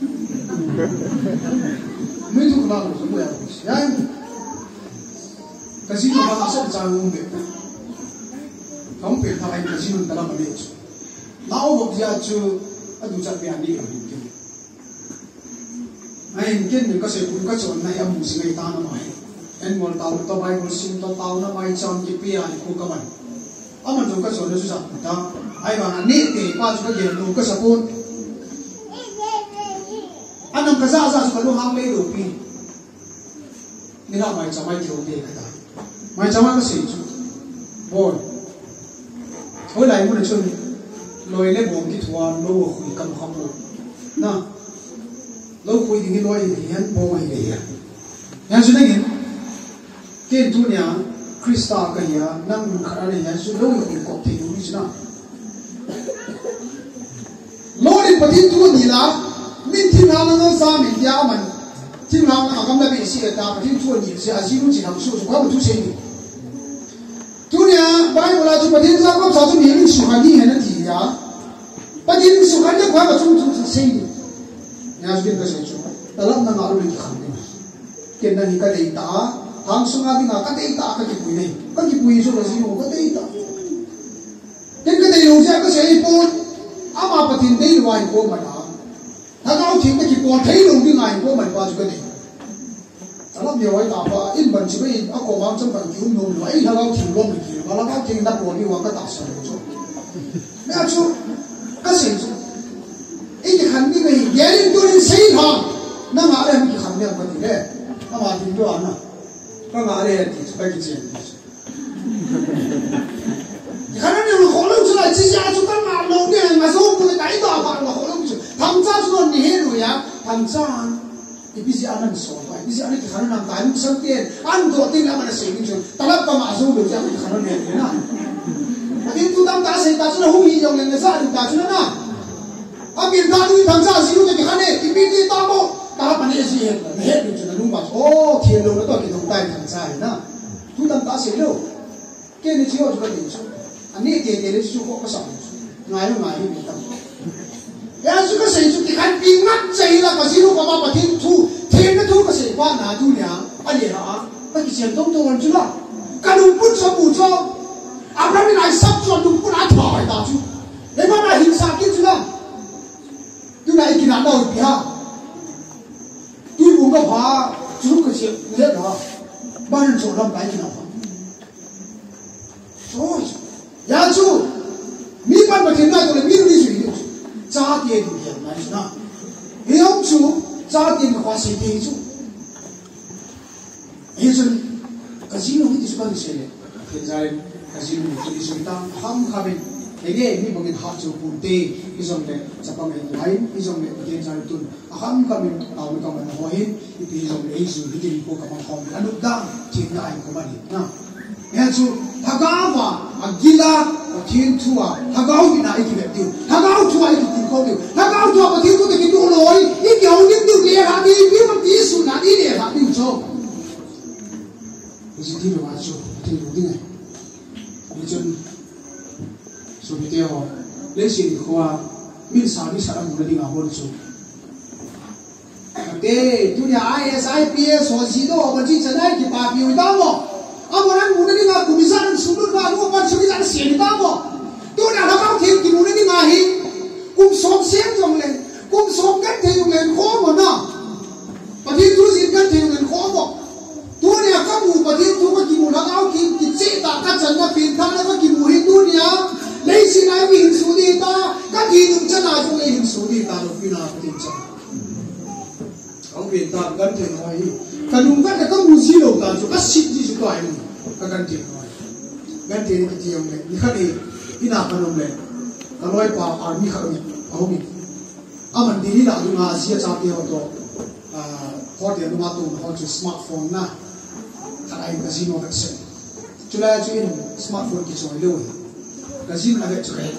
ไม่ถูกกันแล้วสมมติยังกระสิ่งที่เราสับจางงเด็กเขาเป็นทำไมกระสิ่งนั้นแต่ละมันเด็กเราบอกที่อาจูอาดูจัดเป็นอันนี้กันไอ้เก่งก็เสียคุณก็จนในอามุสิไงตาหน่อยเอ็นวันเตาต่อไปวันสิ่งต่อเตาหน้าไปจำกี่ปีอะไรคู่กันมันอามันต้องก็สอนด้วยสุดท้ายไอ้บางอันนี้เด็กป้าจุดเดียวลูกก็สะพูดอันนั้นก็จะสุดลูกห้ามไม่ดูปีนี่เราไม่จะไม่เที่ยวเด็กก็ได้ไม่จะไม่ก็สิ่งจุดบอลเฮ้ยไหนมันจะช่วยลอยเล็บผมคิดว่าเราคุยกันคำพูดนะเราคุยถึงลอยเห็นบ่ไม่เลยยังสุดนี้เกณฑ์ทุนเนี่ยคริสต์กันเนี่ยนั่งขณะนี้ยังสุดเราอยู่กับที่อยู่นี่นะโลดิปฏิทุนนี่ละมินที่เรานั่งสามียามันที่เราอาการแบบนี้เสียตาปฏิทุนนี่เสียอาชีพที่ทำสู้สุขภาพทุกสิ่งทุนเนี่ยไปเวลาจุดปฏิสังก็สาวจุดนี้สุขันนี่เห็นทีอ่ะปฏิสุขันเนี่ยความจุดสิ่งเนี่ยสุดก็เสียจุดแต่ละนั่งอะไรที่ขันเนี่ยเกิดนั่นนี่ก็ได้ตาทางสุขาที่งาก็ได้ตาก็จะปุยเลยก็จะปุยสุดสิ่งก็ได้ตาเกิดก็ได้รู้จักก็เสียอีปุ่นอามาปฏิได้รวยโกมันอ่ะถ้าเราทิ้งก็จะปวดที่ลงที่ไงโกมันป้าจุก็ได้แต่เราเดี๋ยวไว้ตาว่าอินบันจุก็อินเอาของมันจำเป็นคิวนุ่มไว้ถ้าเราทิ้งลงไปคิวเราเราทิ้งนักบอลนี่ว่าก็ตัดสินจุไม่เอาจุก็เสียจุไอ้ที่ขันนี่ก็เย็นตัวนี้เสียทางนั่งอะไรมันขันเนี่ยปฏิเลยถ้ามาทิ้งตัวน่ะก็มาอะไรที่จะไปกินเสียขณะนี้เราขอลง出来之下就干嘛弄的嘛说不能逮到吧我ขอลง出ทำจ้า说你黑路呀ทำจ้าที่พิเศษอันนั้นสอนไปพิเศษอันนี้ที่ขณะนั้นตายมุสังเกตอันตัวที่เรามันเสียงจริงแต่ละประมาณสู้ดูจากที่ขณะนี้นะแต่ที่ตัวตั้งตาเสียตาจุดหูยยองเลยนะซาดูตาจุดนั้นอาบินตาดูทำจ้าสิลูกที่ขณะนี้ที่พิธีตาโมตาปันนี้เสียเฮ็ดอยู่จุดนั้นมาโอ้เทียนลงแล้วตัวที่ต้องได้ทำจ้านะตัวตั้งตาเสียลูกเกี่ยนี่เชื่อจุดนี้อันนี้เกี่ยวกับชุกก็สั่งง่ายง่ายไม่ต้องยังชุกก็เสียชุกที่ขันปีงัดใจละก็สิลูกก็มาปฏิทุเทียนก็ทุกก็เสียว่าหนาทุเนี่ยไ anh vậy hả cái chuyện tốt thôi chứ là cái đúng bút cho bù cho Abraham này sắp cho đúng bút đã thỏi ta chứ để mà lại hình sao chứ là tôi này kỳ nạn đâu thì ha tôi muốn có phá chú cái chuyện thế đó bao nhiêu chỗ làm cái gì nào rồi ya chú mi ban mà thiên này tôi mi đi suy đi cha tiền tiền này chứ nào hiểu chú cha tiền mà quan sĩ tiền chú hiểu chú cái gì nó đi chú cái gì này hiện tại cái gì nó đi suy tăng ham khаб인 되게 이 보긴 하죠 본때 이정도 잠깐만 라인 이정도 괜찮을 돈 한 가면 나오는 가면 호인 이 비정 에이즈 이게 이거 가면 홈 안다 진짜 아이고 말이 나 야주 다가와 아길라 thiên 투아 다가오기나 이게 맵디오 다가오 투아 이게 띵코디오 다가오 투아 thiên 투 되게 돌로이 이 겨우님 두개 하디 비만 비수 나디네 하디 저 이제 뒤로 와줘 뒤로 오디네 이전 소비되어 레시리 코아 민사리 사람 우리가 보죠. 근데 두냐 ISIPS 소지도 어디 전에 기파비오 있다고. 아무런 우리가 구미사는 수분과 누가 수비자는 시리다고. 두냐 나가 대기 우리가 히 꿈속생 정래 꿈속 같은 용래 코모나. 어디 두신 같은 용래 코모. 두냐 까부 어디 두가 기무나가 기제다 까전나 빈타나가 기무히 두냐 lấy xin ai mình xuống đi ta các gì cũng chân nào chúng mình xuống đi ta được khi nào có thể chân ông biển ta gần thể nói cả đúng các cái mùi gì đâu ta chúng các xin gì chúng tôi các gần thể nói gần thể cái gì ông này như thế này khi nào con ông này cái nói qua army khác nhỉ ông mình mình đi nào chúng ta sẽ trả tiền cho họ tiền chúng ta tụi họ cho smartphone na cái này cái gì nó phải xem chúng ta chuyên smartphone cái gì rồi Kazim ada cakap,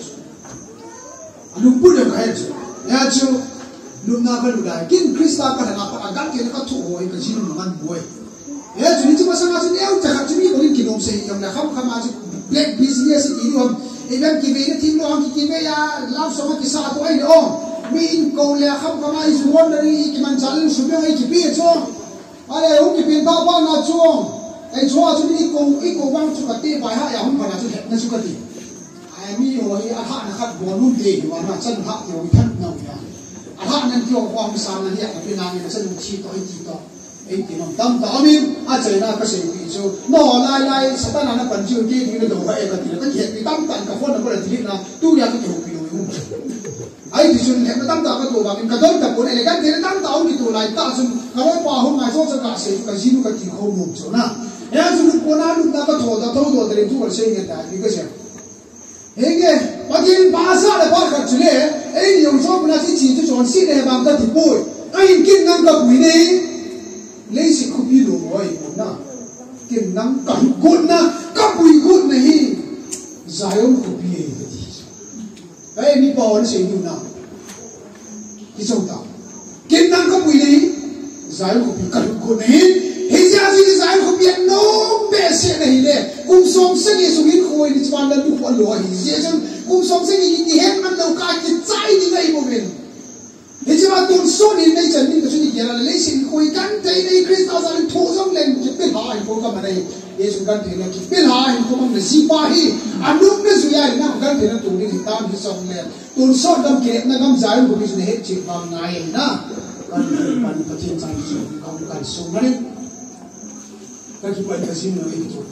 lupa dia cakap, ya tu, lumna kalau dah, kin Krista kan apa agak kita kan tu hoy, kazim luman boy, ya tu ni cuma sangat tu ni, aku cakap tu ni boleh kinom sih, yang nak kamu aja black business ini om, event kibe ni tim lo, kibe ya, love sama kisah tu ini om, min kau le kamu is wondering, kiman jalan sudah kibe tu, ada om kibe tak apa nak tu, tu ni ikut bang tu kati, bayar ya om pada tu hek nak kati.มีโอ้ยอาหารนะครับบอลลุ่มเดียวว่าน่าจะหักเดียวท่านเนาะอาหารนั้นที่ว่าความสามนั้นเนี่ยเป็นนางเนี่ยจะนุ่งชีต่อให้จีต่อไอ้ที่มันตั้มต่อมีอาจจะน่าก็เสียวิจูนอไล่สถานะนั้นปัจจุบันที่นี่เราไปเอกติแล้วก็เห็นมีตั้มตันกับคนนั้นก็เลยทีนะตู้ยาก็ถูกไปดูอยู่ไอ้ที่สุดเห็นตั้มตันก็ตัวบางทีก็โดนแต่คนเองกันที่ตั้มตันที่ตัวไล่ตาสุดเขาว่าป่าหุ่นไม้โซ่จะกาเสียก็จีนุก็จีเขาหมุนจูนะแล้วสุดคนนั้นลูกก็โถดตัวเดินทุกคนเสียเงินได้ดีก็เสียHingga bagi bahasa lepas kat sini, ini yang saya pernah cici tu cuma sini bangka tipu. Ain kin nang kau ini, lesi kopi lu, oi mana? Kin nang kau na, kau ikut ni, Zion kopi ini. Ni bawaan sini na, kisah tak? Kin nang kau ini, Zion kopi kau ikut ni. Hijau sini Zion kopi no besi ni le. Kumsong sengi sungin koi ni cuma lalu kuat luar hijau. Kumsong sengi ni hemat lau kaki cai ni lagi mungkin. Hijau tu soni ni jadi tu sini kira lesin koi kan cai ni Kristus asalin thosong len jepil hai kau kamar ni. Yesus kan tiada jepil hai kau mana sipahi. Anum ni suya ni kan tiada tu ni hitam hisong len. Tu son dam kira na dam Zion kopi sini het cik bang ngai na. Kan pacin cai tu kau kan sungani. Kan kita kasih nama itu.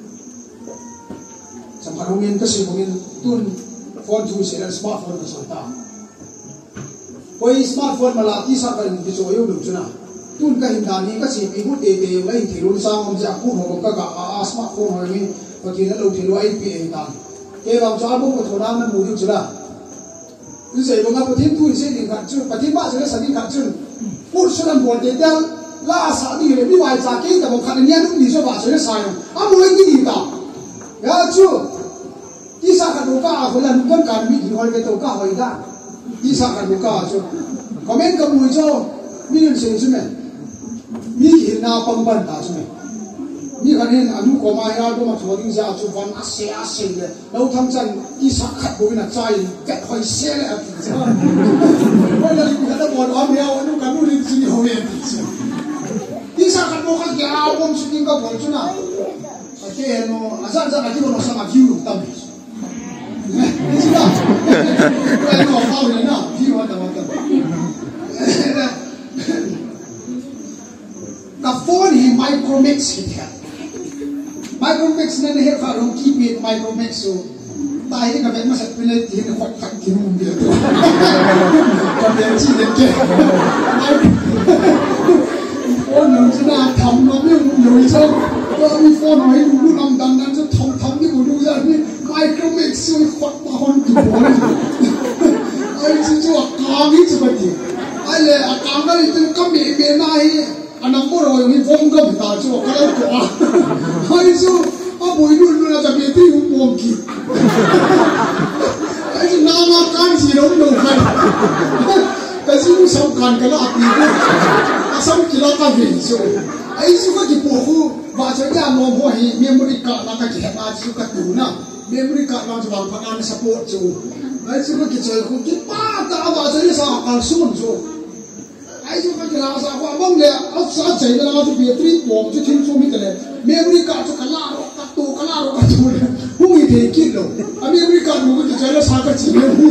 Sampai orang kasih orang tun phone tu saya smartphone berserta. Koi smartphone malah kisah kan itu soyo dulu cina. Tun kahindani kasih ibu tete lain tiru sang orang aku orang kakak smartphone orang ini bagi lalu tiru IP dan. Kalau jauh pun thora man mudi cina. Itu saya bangga patin tu saya tinggal cun patin bah saya sedih kat cun. Kursulan buat detail. La sadi le mi wai za ke ta bo khan ni anu ni so ba so le sa yo a mo le ni ta ya chu ti sa ka do ka ho la nu kan kan mi di hol ke to ka ho da ti sa ka do ka chu comment ka mu cho mi ni se chu me mi ki na pang ban ta chu me mi kan hen anu ko ma ya do ma tho ding za chu van ase le lo tham chan ti sa khat bo na chai ke hoi se le a ti cha ho la ni ka da bo lo me ya anu ka nu ni chi ho ye ti sa kan mo ka kya bom shooting ka bol chuna ate no azan azan ati mo sa ma view tam ni sila no how ni na view wa ta ka phone hi micromix hi micromix na ne ha ro keep it micromix so tai ka vet ma sa pile ti ne khot khak ki mu dia to ka de chi de ke phone no chuna tham no me yo so ko mi phone no hi lu nam dan dan so tham ni bu lu ja ni micromix so khot pa hon ki bo ai chi chu ka mi chu ba ti ai le a ka ga ri tu ka me me na hi anam mo ro hi phone ka ta chu ka la ko ai so a boy lu lu na ta be ti hu mo ki ai na ma kan si ro no ka ka si mu sam kan ka la ati ko asam ki la ka ve so ai su ka ki po hu ba cha ya mo ho hi memory card la ka ki ha su ka tu na memory card la chu ba pa na support chu ai su ka ki choi ku ki pa ta ba cha ni sa ka su mon so ai su ka ki la sa ko mong le a sa chai da la tu battery pom chu thin chu mi ka le memory card chu ka la ro ka tu ka la ro ka tu hu mi de ki lo a memory card mo ki chai la sa ka chi le hu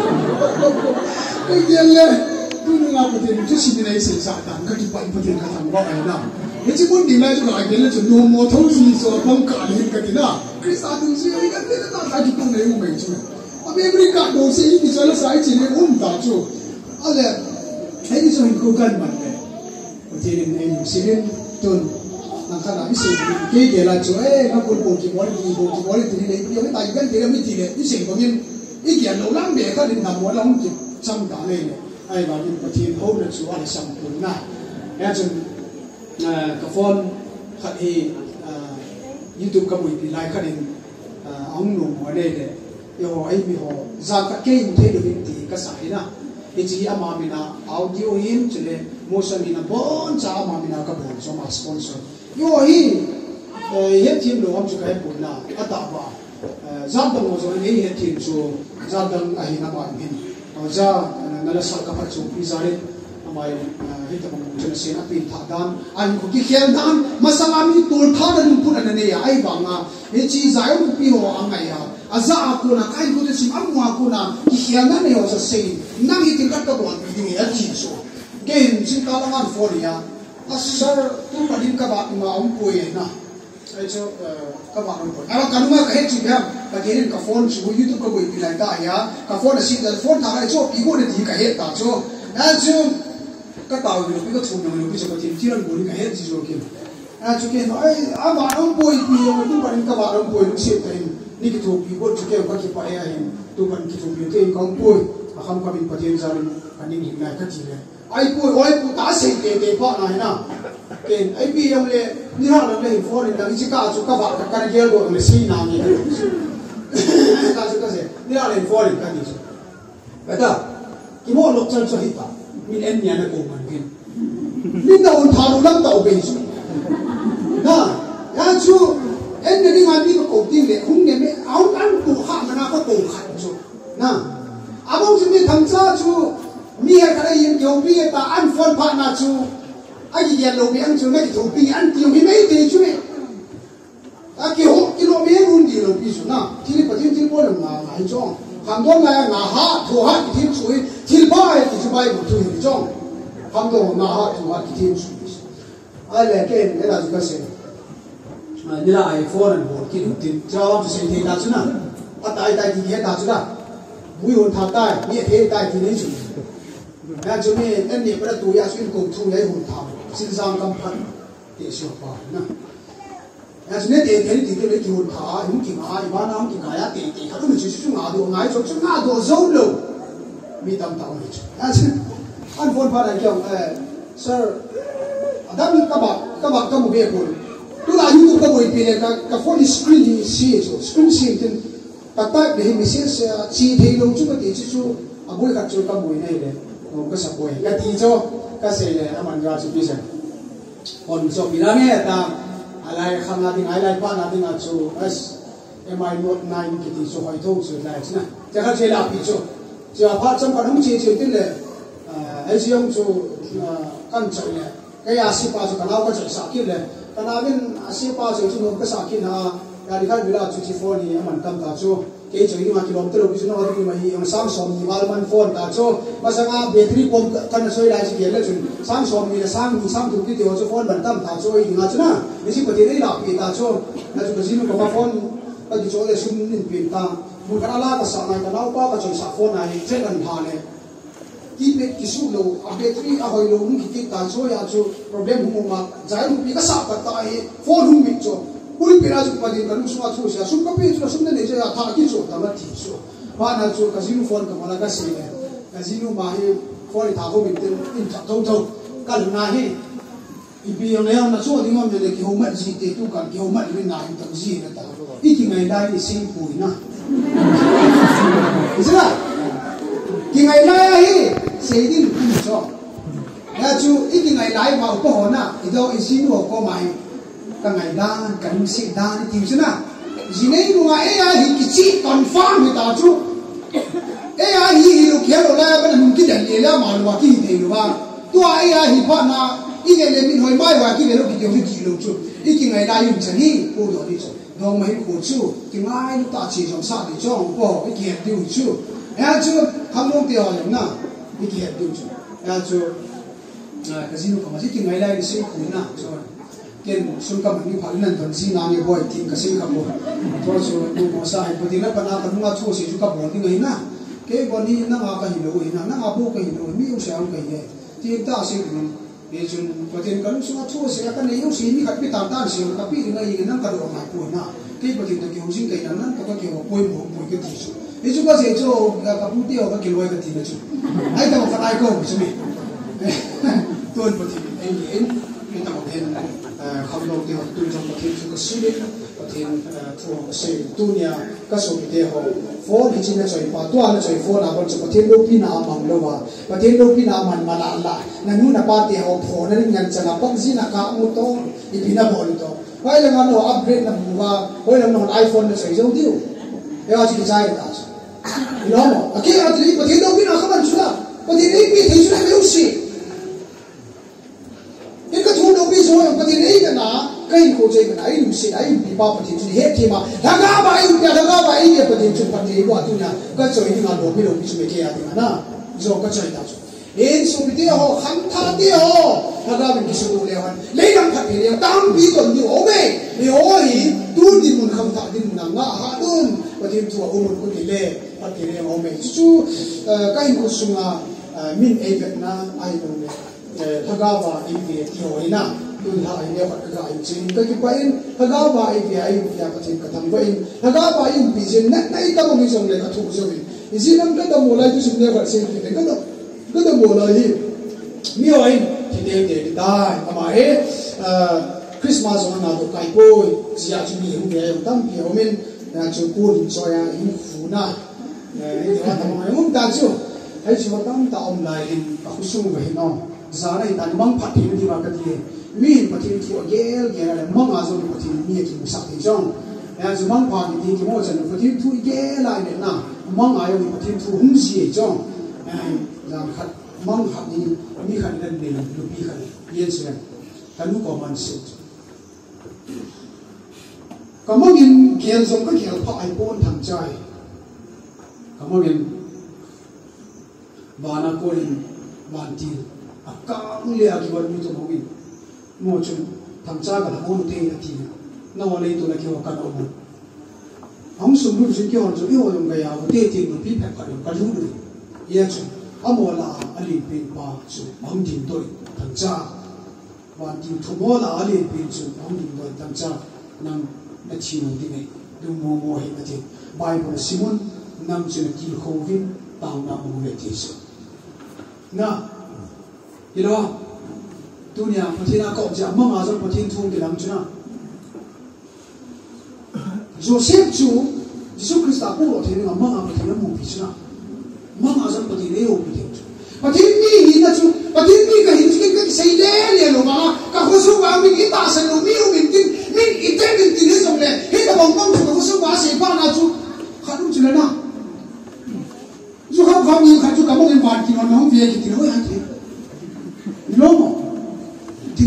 ko ye le tu nga pa de chu si ni nei se sa ta ka ki pa pa de ka thang ba ai na ye chi bun di lai chu ka ge le chu no mo thong si so bang ka le ka ti na krista tu si ai ka de ta ka ki pa nei mo mai chu a memory card do se ki chai la sa ai chi ne un ta chu ale ai ni so hin ko kan man le o te ni nei mu si ren tun nang ka na mi se ke ge la chu na ko bo ki mo ti ni nei ta gan de mi ti le ni se ko min i ge lo lang be ka din na mo long ki cham ta le ai ba ni pa ti ho le chu ala sam kun na ya chun ka phone khat hi YouTube ka mui pi lai ka din ang no mo le le yo ai mi ho za ka ke mu the de ti ka sa ina ichi ama mina audio him chile motion ina bon cha ama mina ka bon so ma sponsor yo hi he team lo am chu kai pun na ata ba za dang mo so he team so za dang a hi na ba hin za na la sa ka pa chu pi za re amai he ta mo chu na se na pi tha dan an ko ki khem dan masama mi tol tha na lu pun na ne ya ai ba nga he chi za yo pi ho angai ya aza aku na kai ko de sim amu aku na ki khem na ne o sa se nang itin ka ka bon ni ya chi so game sin ka la ngan for ya asar tu pa din ka ba ma um ko ye na ai cho ka ba ron ko ala kanuma ka he chi ya ka gerin ka phone chu YouTube ka boi pilai ta ya ka phone si da phone ta ai cho pi go de ti ka he ta cho a cho ka ta wi pi ko chu no pi so ka ti ti ran bo ni ka he chi so ke a cho ke no ai a ba ron boi pi yo tu pa din ka ba ron boi se ta ni ki to pi go chu ke ka ki pa ya hin tu kan ki to pi ke ka boi a kham ka bin pa ti za rin ani ni na ka ti le ai boi oi pu ta se te pa na na ke ai pi yong le ni ha la le phone ni da chi ka chu ka ba ka ka ge go le si na ni ka chu ka se ni ha le phone ka ni chu ba ta ki mo lok chan chu hi ta min en nya na ko man kin ni da un tha ru lam ta o be chu na ya chu en ni ma ni ko ti le hung ne me au an tu ha ma na ko ko khan chu na abong chu mi tham cha chu mi ha ka yin ko pi ta an phone pa na chu ai ji lo mi an chu me ki to pi an ti mi me te chu me a ki ho ki lo me run di lo pi chu na ti ni pa tin ti bo lo ma ai chong ham do na nga ha tho ha ki tin chu ti ba ai ki chu bai bu tu ni chong ham do na ha tho ha ki tin chu ai le ke ne la ka se ni la ai phone an bo ki lu tin cha wa se te da chu na a tai tai ki he da chu na bui hon tha tai ni the tai ki ni chu na chu me en ni pra tu ya swin ko thu le hon tha sin sang kam phan te so pa na ya chu ne te te ti te le ki hon tha him ki ma ai ba na ki ga ya te te ka tu chu chu nga do ngai chu nga do zo lo mi tam ta ni chu ya chu an phone pa da kyau sir adam ka mo be ko tu la YouTube ka mo ipile ka phone screen ni si so screen si tin ta ta de mi se chi the lo chu ka te chu aboi ka chu ka mo nei le ka sa boi ka ti cho ka se le aman ra chu pi se on so pi la me ta alai kham na ding alai pa na ding a chu as mi note 9 ki ti so hoi thong chu lai chna ja ka che la pi chu ja pa cham ka hum che che tin le ai chi yong chu kan chau le cái asipa cho kanau cái chọn sakit le kanawin asipa cho chúng nó cái sakit ha cái kan bila cuci phone ni aman tam ta cho cái chỗ ini makin kilometer lebih sudah orang ini yang Samsung ni malman phone ta cho masa battery pom kan soi lai si gele chun Samsung ni Samsung tu kita cho phone bantam ta cho ini ngachuna mesti battery la pi ta cho na cho kasino ko phone ka di cho le sum nin pin ta mun kana la ka sa na kanau pa ka cho sa phone ai chen an pha ne ki pe ki su lo a battery a hoi lo mun ki ta cho ya cho problem hum ma jai ru pi ka sa ka ta ai phone hum mi cho ui pira ju padin kan suma thu sia sum ka pe chu sum ne je ya tha ki chu ta ma thi chu ba na chu casino phone ka mala ka se ne casino ma he phone tha ko min tin in tha thong thong ka lu na he i bi yo ne na chu di ngom ne ki ho ma ji te tu kan ki ho ma ni na in ta ji na ta i ki ngai dai ni sing pu na isra ki ngai lai he se din ku cho ya chu i ki ngai lai ma ko ho na i do i sin ho ko mai ka ngai dan kan si dan ti chu na ji nei nu ai ai hi ki chi confirm hi ta chu ai hi lu khe lo la ba nun ki dan le la ma lo wa ki te lo ba tu ai hi pa na i ge le min hoi mai wa ki le lo ki ki lo chu i ki ngai da yum chen hi ko do ni chu do mai ko chu ki ngai lu ta chi jong sa ni jong ko i ki du chu ya chu ham lo ti ho na i ki du chu ya chu casino ko ma si ki ngai lai ni si ku na chu ken sun ka mani phal nan don si na ni boy tin ka sin ka bo to so no mo sa hai pati na pana ka nga chu si chu ka bo ni ngai na ke bo ni na nga ka hi lo ina na nga bo ka hi lo mi u sa ang ka ye ti ta si ni e chun pati kan su nga chu si ka ne yu si ni ka pi ta ta si ka pi ngai ni na ka do ma pu na ke pati ta ki hu sin ka na na ka ke ho poi mo poi ke ti su e chu ka se chu ka pu ti ho ka ke lo ka ti na chu ai ta fa ai ko su mi tuan pati en ni ta mo den không lâu thì họ tu trong một thiên chúa sĩ linh một thiên chúa sĩ tu nhà các số bị họ phố thì chỉ là trời phá toa là trời phố là còn chỉ một thiên đô pin nào bằng đâu mà một thiên đô pin nào mà là là nu là ba thì họ phố nó nhận chân là bác sĩ là cả một to thì pin là bỏ to vậy là nó upgrade là mua vậy là nó iPhone là trời giống tiêu thế là chỉ sai là nó mà cái là thì một thiên đô pin nào các bạn chú là một thiên đô pin thì chú là biểu sĩ cái thu đâu biết rồi cái gì đấy cái nào cái cô chơi cái này đúng sự đấy bị bao phần thì hết thì mà thằng nào vậy thằng nào vậy cái phần thì phần thì qua tu nhà cái chơi thì nào đâu biết đâu biết mấy cái gì mà na rồi cái chơi đó nên số bị họ khám thà đi họ thằng nào mình cái số đều hắn lấy làm thật thì tăng bí còn nhiều mấy nhiều thì tu đi muốn khám thà đi muốn ngã hạ đơn và thì thua ông muốn cái lệ phát cái lệ ông mấy chú cái cô sung à min ai Việt Nam ai đâu Hagawa India Tihoina Dun ha India Pat Ka Chin Ka Ki Pain Hagawa India India Patin Ka Tham Pain Hagawa in Pijin Nat Nai Ka Mo Song Le Ka Thu So Bi Isinam Ka Da Mo Lai Tu Sum Ne Ka Sen Ki Ka Da Mo Lai Hi Mi Oi Ti De De Dai Ama He Christmas on Na Do Kai Poi Sia Chu Mi Hu Ye Tam Pi Ho Min Na Chu Pu Din So Ya In Fu Na Ni Wa Ta Ma Mum Ta Chu Hai Chu Tam Ta Om Lai In Ka Khu Sung Ve No zara itan mang phat hin di ba ka ti min pathin thu gel gel la mang a zo ni pathin mi ki mu sak ti jong ya zo mang pa ni ki mo chan pathin thu gel la ne na mang a yo ni pathin thu hum si jong ai zam khat mang khat ni mi khat den ne lu pi khat yen sen ta lu ko man se ka mang in gel zong ka gel pha ai pon thang chai ka mang in bana ko in ban ti akang le aki wan mi to mogi mo chun tham cha ga mo te na ti na wa le to la ki wa ka no mo ang sum lu ji ki on jo yo yong ga ya wo te ti no pi pha ka ka lu lu ye chun amo la ali pe pa chu mang din to tham cha wan ti thu mo la ali pe chu mang din to tham cha nang na chi no ti ngai du mo mo hi na ti bible simon nam chu ki kho vin tang na mo le ti so na you know dunia patina ko ja mama zo patin thung ke lam chuna Joseph chu Jesu Christ apu lo theni mama patina mu pi chuna mama zo patin le o pi chu patin ni na chu patin ni ka hin chu ke sei le lo ma ka ho su wa mi ki ta san lo mi o min tin min i te min tin so le he ka bong bong chu ho su wa sei pa na chu khanu chu le na chu ha mi ka chu ka mo en ba ki no no vi ki ti lo ya ti no mo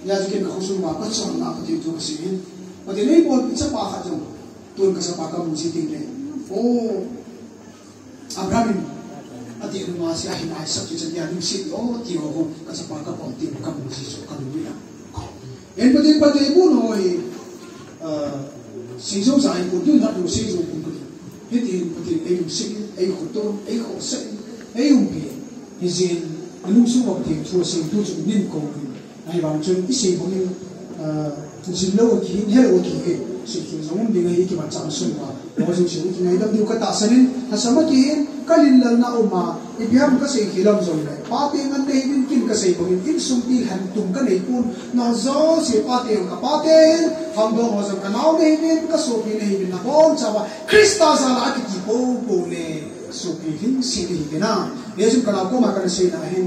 ya jikin ka husu ma ka chon na pati tu sin pati nei bon picha pa kha jong tun ka sa pa ka mu si ting le o abraham ati nu ma si ahin ai sa chi ya nim si o ti ho ka sa pa ka pon ti ka mu si so ka lu ya en pati bu no hi si zo sa ai bu tu na du si zo bu ku hiti pati ai mu si ai ko to ai ko sa ai um bi hi zin anu su mo ti tu si tu chu nin ko ai bang chun isi bo ni jin lo ki hel o ki e si ki zong bi ngai ki ba chang sun wa mo ju chi ki ngai dam diu ka ta sanin ha sama ki kalin lang na uma ibiam ka sei khilam zong lai pa te ngan nei bin kin ka sei bo in sum ti han tum ka nei pun na zo si pa te ham do mo zong ka nau nei bin ka so bi nei bin na bon chawa krista za la ki po po le so bi hin si ni bi na ye ju ka na ko ma ka sei na hin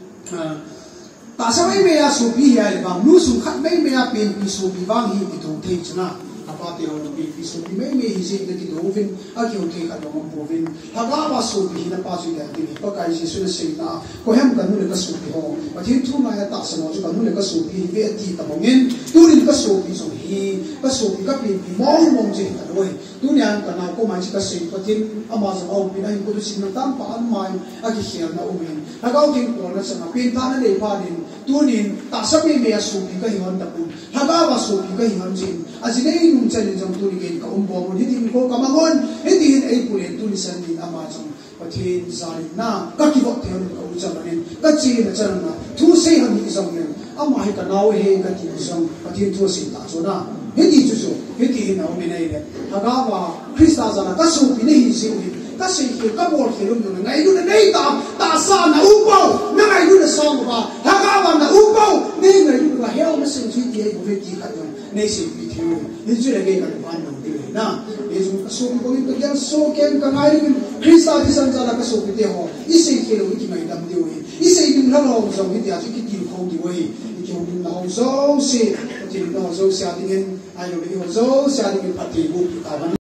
ta sa mai me ya so bi ya le bang lu su khat mai me ya pen pi so bi wang hi ki thong thei chna apa te ho bi pi so bi mai me hi se ki do vin a ki o thei ka do mo vin ha ga ba so bi na pa su ya ti pa kai ji su na se na ko hem ka nu le ka so bi ho pa thi thu na ya ta sa no ju ka nu le ka so bi ve ti ta mo ngin tu rin ka so bi so hi ka so bi ka pi mong je ta doi tu nya ka na ko ma ji ka se pa tin ama za au bi na hi ko tu sin na tam pa an mai a ki hiam na o min ha ga o tin ko na sa na pin ta na le pa din tunin ta sabi me asubi ka hiwan tapu hagawa subi ka hiwan jin asinay nung chanin jang tunin ka umbo mo hitin ko kamangon hitin ay pulen tunisan din ama jang patin zalim na kakibok tayo ka ujabanin katsi na chan na tusay han isang nen ama hi ka nawe he ka ti isang patin tusin ta so na hiti juso hiti na uminay le hagawa krista zana kasubi ne hi siuhin kasi ki kabol ki rum na ngai na nei ta sa na upo na ngai na sa ba hagawa na upo nei ngai na hel na sin ji ti ai ki ka don nei si pi thi ni ju le ge ka ban no ti na e ju ka so ko ni ka so ken ka ngai ni krista di san za la ka so pi te ho isi ki lo ki mai dam di we isi ni na lo so ki ti a ki ti ko di we ki ho ni na ho so si ti no so sia ti gen ai lo ni ho so sia ti pa ti bu ka